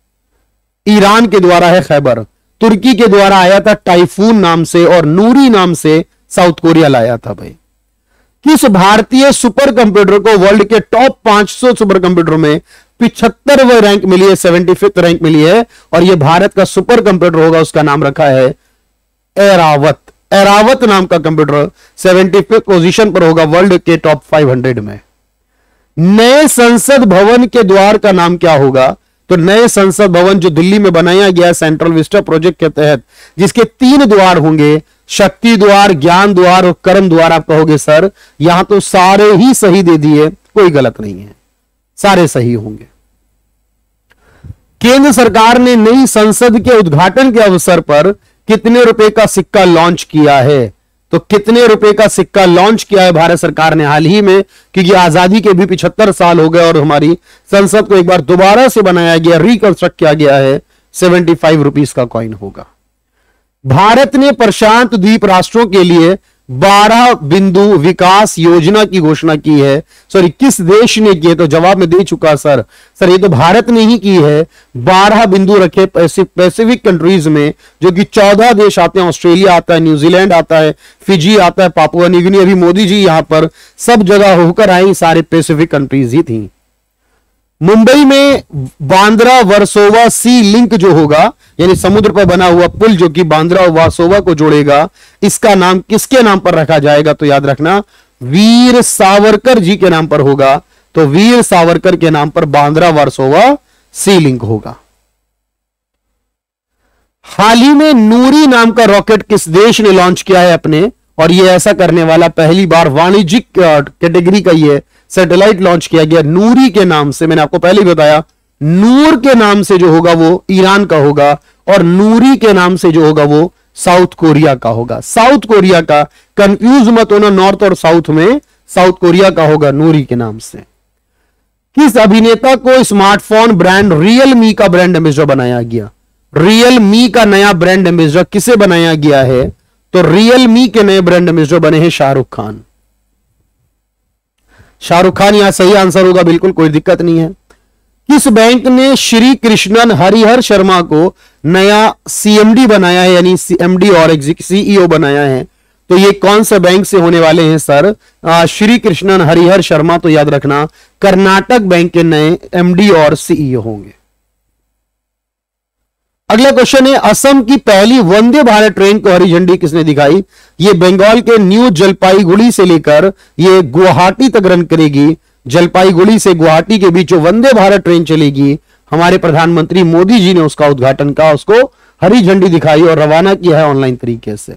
ईरान के द्वारा है खैबर। तुर्की के द्वारा आया था टाइफून नाम से और नूरी नाम से साउथ कोरिया लाया था भाई। किस भारतीय सुपर कंप्यूटर को वर्ल्ड के टॉप पांच सौ सुपर कंप्यूटर में पिछहत्तरवें रैंक मिली है, सेवेंटी फिफ्थ रैंक मिली है, और यह भारत का सुपर कंप्यूटर होगा, उसका नाम रखा है एरावत। एरावत नाम का कंप्यूटर सेवेंटी फिफ्थ पोजीशन पर होगा वर्ल्ड के टॉप फाइव हंड्रेड में। नए संसद भवन के द्वार का नाम क्या होगा? तो नए संसद भवन जो दिल्ली में बनाया गया सेंट्रल विस्टा प्रोजेक्ट के तहत, जिसके तीन द्वार होंगे, शक्ति द्वार, ज्ञान द्वार और कर्म द्वार। आप कहोगे सर यहां तो सारे ही सही दे दिए, कोई गलत नहीं है, सारे सही होंगे। केंद्र सरकार ने नई संसद के उद्घाटन के अवसर पर कितने रुपए का सिक्का लॉन्च किया है? तो कितने रुपए का सिक्का लॉन्च किया है भारत सरकार ने हाल ही में, क्योंकि आजादी के भी पिछहत्तर साल हो गए और हमारी संसद को एक बार दोबारा से बनाया गया, रिकंस्ट्रक्ट किया गया है। सेवेंटी फाइव रुपीस का कॉइन होगा। भारत ने प्रशांत द्वीप राष्ट्रों के लिए बारह बिंदु विकास योजना की घोषणा की है। सॉरी, किस देश ने की है? तो जवाब में दे चुका सर। सर ये तो भारत ने ही की है। बारह बिंदु रखे पैसिफिक कंट्रीज में, जो कि चौदह देश आते हैं। ऑस्ट्रेलिया आता है, न्यूजीलैंड आता है, फिजी आता है, पापुआ न्यू गिनी। अभी मोदी जी यहां पर सब जगह होकर आई, सारे पैसिफिक कंट्रीज ही थी। मुंबई में बांद्रा वर्सोवा सी लिंक जो होगा, यानी समुद्र पर बना हुआ पुल जो कि बांद्रा और वर्सोवा को जोड़ेगा, इसका नाम किसके नाम पर रखा जाएगा? तो याद रखना, वीर सावरकर जी के नाम पर होगा। तो वीर सावरकर के नाम पर बांद्रा वर्सोवा सी लिंक होगा। हाल ही में नूरी नाम का रॉकेट किस देश ने लॉन्च किया है अपने, और यह ऐसा करने वाला पहली बार वाणिज्यिक कैटेगरी का यह सैटेलाइट लॉन्च किया गया नूरी के नाम से। मैंने आपको पहले ही बताया, नूर के नाम से जो होगा वो ईरान का होगा, और नूरी के नाम से जो होगा वो साउथ कोरिया का होगा। साउथ कोरिया का, कंफ्यूज मत होना नॉर्थ और साउथ में, साउथ कोरिया का होगा नूरी के नाम से। किस अभिनेता को स्मार्टफोन ब्रांड रियलमी का ब्रांड एम्बेसडर बनाया गया? रियलमी का नया ब्रांड एम्बेसडर किसे बनाया गया है? तो रियलमी के नए ब्रांड एम्बेसडर बने हैं शाहरुख खान। शाहरुख खान यहां सही आंसर होगा, बिल्कुल कोई दिक्कत नहीं है। किस बैंक ने श्री कृष्णन हरिहर शर्मा को नया सीएमडी बनाया है, यानी सीएमडी और सीईओ बनाया है? तो ये कौन से बैंक से होने वाले हैं सर? आ, श्री कृष्णन हरिहर शर्मा तो याद रखना कर्नाटक बैंक के नए एमडी और सीईओ होंगे। अगला क्वेश्चन है, असम की पहली वंदे भारत ट्रेन को हरी झंडी किसने दिखाई? ये बंगाल के न्यू जलपाईगुड़ी से लेकर ये गुवाहाटी तक रन करेगी। जलपाईगुड़ी से गुवाहाटी के बीच वंदे भारत ट्रेन चलेगी। हमारे प्रधानमंत्री मोदी जी ने उसका उद्घाटन का, उसको हरी झंडी दिखाई और रवाना किया है ऑनलाइन तरीके से।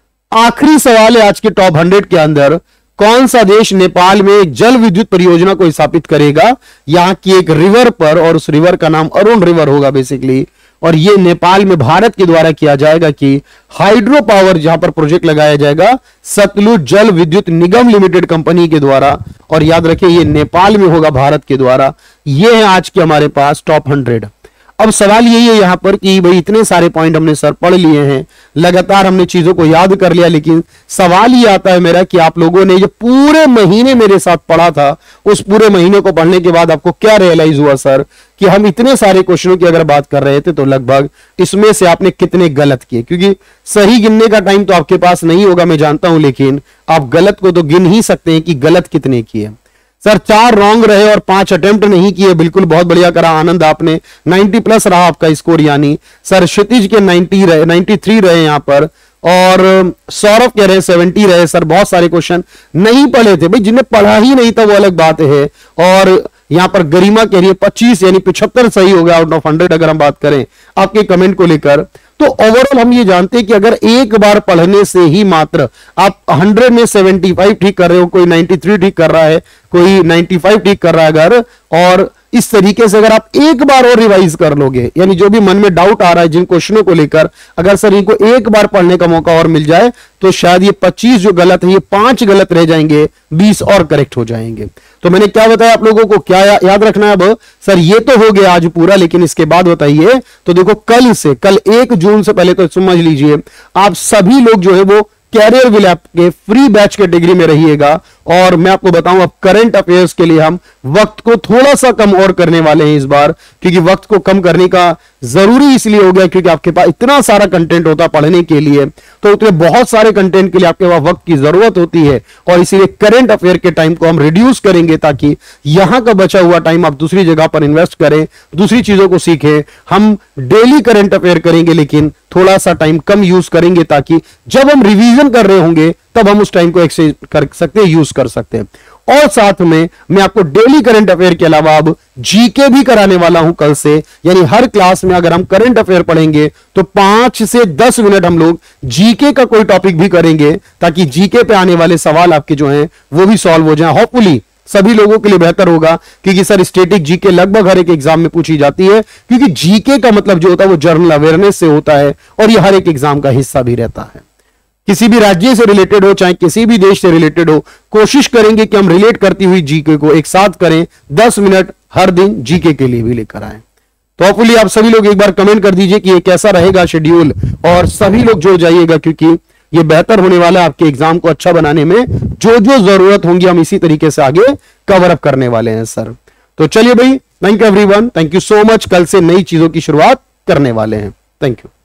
आखिरी सवाल है आज के टॉप हंड्रेड के अंदर, कौन सा देश नेपाल में एक जल विद्युत परियोजना को स्थापित करेगा? यहां की एक रिवर पर, और उस रिवर का नाम अरुण रिवर होगा बेसिकली, और ये नेपाल में भारत के द्वारा किया जाएगा कि हाइड्रो पावर जहां पर प्रोजेक्ट लगाया जाएगा सतलुज जल विद्युत निगम लिमिटेड कंपनी के द्वारा, और याद रखिए ये नेपाल में होगा भारत के द्वारा। ये है आज के हमारे पास टॉप हंड्रेड। अब सवाल यही है यहां पर कि भाई इतने सारे पॉइंट हमने सर पढ़ लिए हैं, लगातार हमने चीजों को याद कर लिया, लेकिन सवाल ये आता है मेरा कि आप लोगों ने जो पूरे महीने मेरे साथ पढ़ा था, उस पूरे महीने को पढ़ने के बाद आपको क्या रियलाइज हुआ सर कि हम इतने सारे क्वेश्चनों की अगर बात कर रहे थे तो लगभग इसमें से आपने कितने गलत किए? क्योंकि सही गिनने का टाइम तो आपके पास नहीं होगा, मैं जानता हूं, लेकिन आप गलत को तो गिन ही सकते हैं कि गलत कितने किए। सर चार रॉन्ग रहे और पांच अटेम्प्ट नहीं किए, बिल्कुल बहुत बढ़िया करा आनंद आपने, नब्बे प्लस रहा आपका स्कोर। यानी सर क्षितिज के नब्बे रहे, तिरानवे रहे यहां पर, और सौरभ कह रहे हैं सत्तर रहे। सर बहुत सारे क्वेश्चन नहीं पढ़े थे भाई, जिन्हें पढ़ा ही नहीं था वो अलग बात है। और यहां पर गरिमा कह रही है पच्चीस, यानी पचहत्तर सही हो गया आउट ऑफ हंड्रेड अगर हम बात करें आपके कमेंट को लेकर। तो ओवरऑल हम ये जानते हैं कि अगर एक बार पढ़ने से ही मात्र आप हंड्रेड में पचहत्तर ठीक कर रहे हो, कोई तिरानवे ठीक कर रहा है, कोई पचानवे ठीक कर रहा है अगर, और इस तरीके से अगर आप एक बार और रिवाइज कर लोगे, यानी जो भी मन में डाउट आ रहा है जिन क्वेश्चनों को लेकर, अगर सर इनको एक बार पढ़ने का मौका और मिल जाए तो शायद ये पच्चीस जो गलत है ये पांच गलत रह जाएंगे, बीस और करेक्ट हो जाएंगे। तो मैंने क्या बताया आप लोगों को, क्या या, याद रखना है? अब सर ये तो हो गया आज पूरा, लेकिन इसके बाद बताइए तो देखो कल से, कल एक जून से पहले तो समझ लीजिए आप सभी लोग जो है वो कैरियर विल ऐप के फ्री बैच कैटेगरी में रहिएगा। और मैं आपको बताऊं अब करंट अफेयर्स के लिए हम वक्त को थोड़ा सा कम और करने वाले हैं इस बार, क्योंकि वक्त को कम करने का जरूरी इसलिए हो गया क्योंकि आपके पास इतना सारा कंटेंट होता पढ़ने के लिए, तो उतने बहुत सारे कंटेंट के लिए आपके पास वक्त की जरूरत होती है, और इसीलिए करंट अफेयर के टाइम को हम रिड्यूस करेंगे ताकि यहां का बचा हुआ टाइम आप दूसरी जगह पर इन्वेस्ट करें, दूसरी चीजों को सीखें। हम डेली करंट अफेयर करेंगे लेकिन थोड़ा सा टाइम कम यूज करेंगे ताकि जब हम रिवीजन कर रहे होंगे तब हम उस टाइम को एक्सेस कर सकते हैं, यूज कर सकते हैं। और साथ में मैं आपको डेली करंट अफेयर के अलावा अब जीके भी कराने वाला हूं कल से, यानी हर क्लास में अगर हम करंट अफेयर पढ़ेंगे तो पांच से दस मिनट हम लोग जीके का कोई टॉपिक भी करेंगे ताकि जीके पे आने वाले सवाल आपके जो हैं वो भी सॉल्व हो जाए। होपफुली सभी लोगों के लिए बेहतर होगा, क्योंकि सर स्टैटिक जीके लगभग हर एक एग्जाम में पूछी जाती है, क्योंकि जीके का मतलब जो होता है वो जनरल अवेयरनेस से होता है और ये हर एक एग्जाम का हिस्सा भी रहता है। किसी भी राज्य से रिलेटेड हो चाहे किसी भी देश से रिलेटेड हो, कोशिश करेंगे कि हम रिलेट करती हुई जीके को एक साथ करें, दस मिनट हर दिन जीके के लिए भी लेकर आए। तो होपफुली आप सभी लोग एक बार कमेंट कर दीजिए कि ये कैसा रहेगा शेड्यूल, और सभी लोग जुड़ जाइएगा क्योंकि ये बेहतर होने वाला है आपके एग्जाम को अच्छा बनाने में। जो जो जरूरत होंगी हम इसी तरीके से आगे कवर अप करने वाले हैं सर। तो चलिए भाई, thank you everyone, thank you so much. कल से नई चीजों की शुरुआत करने वाले हैं। Thank you.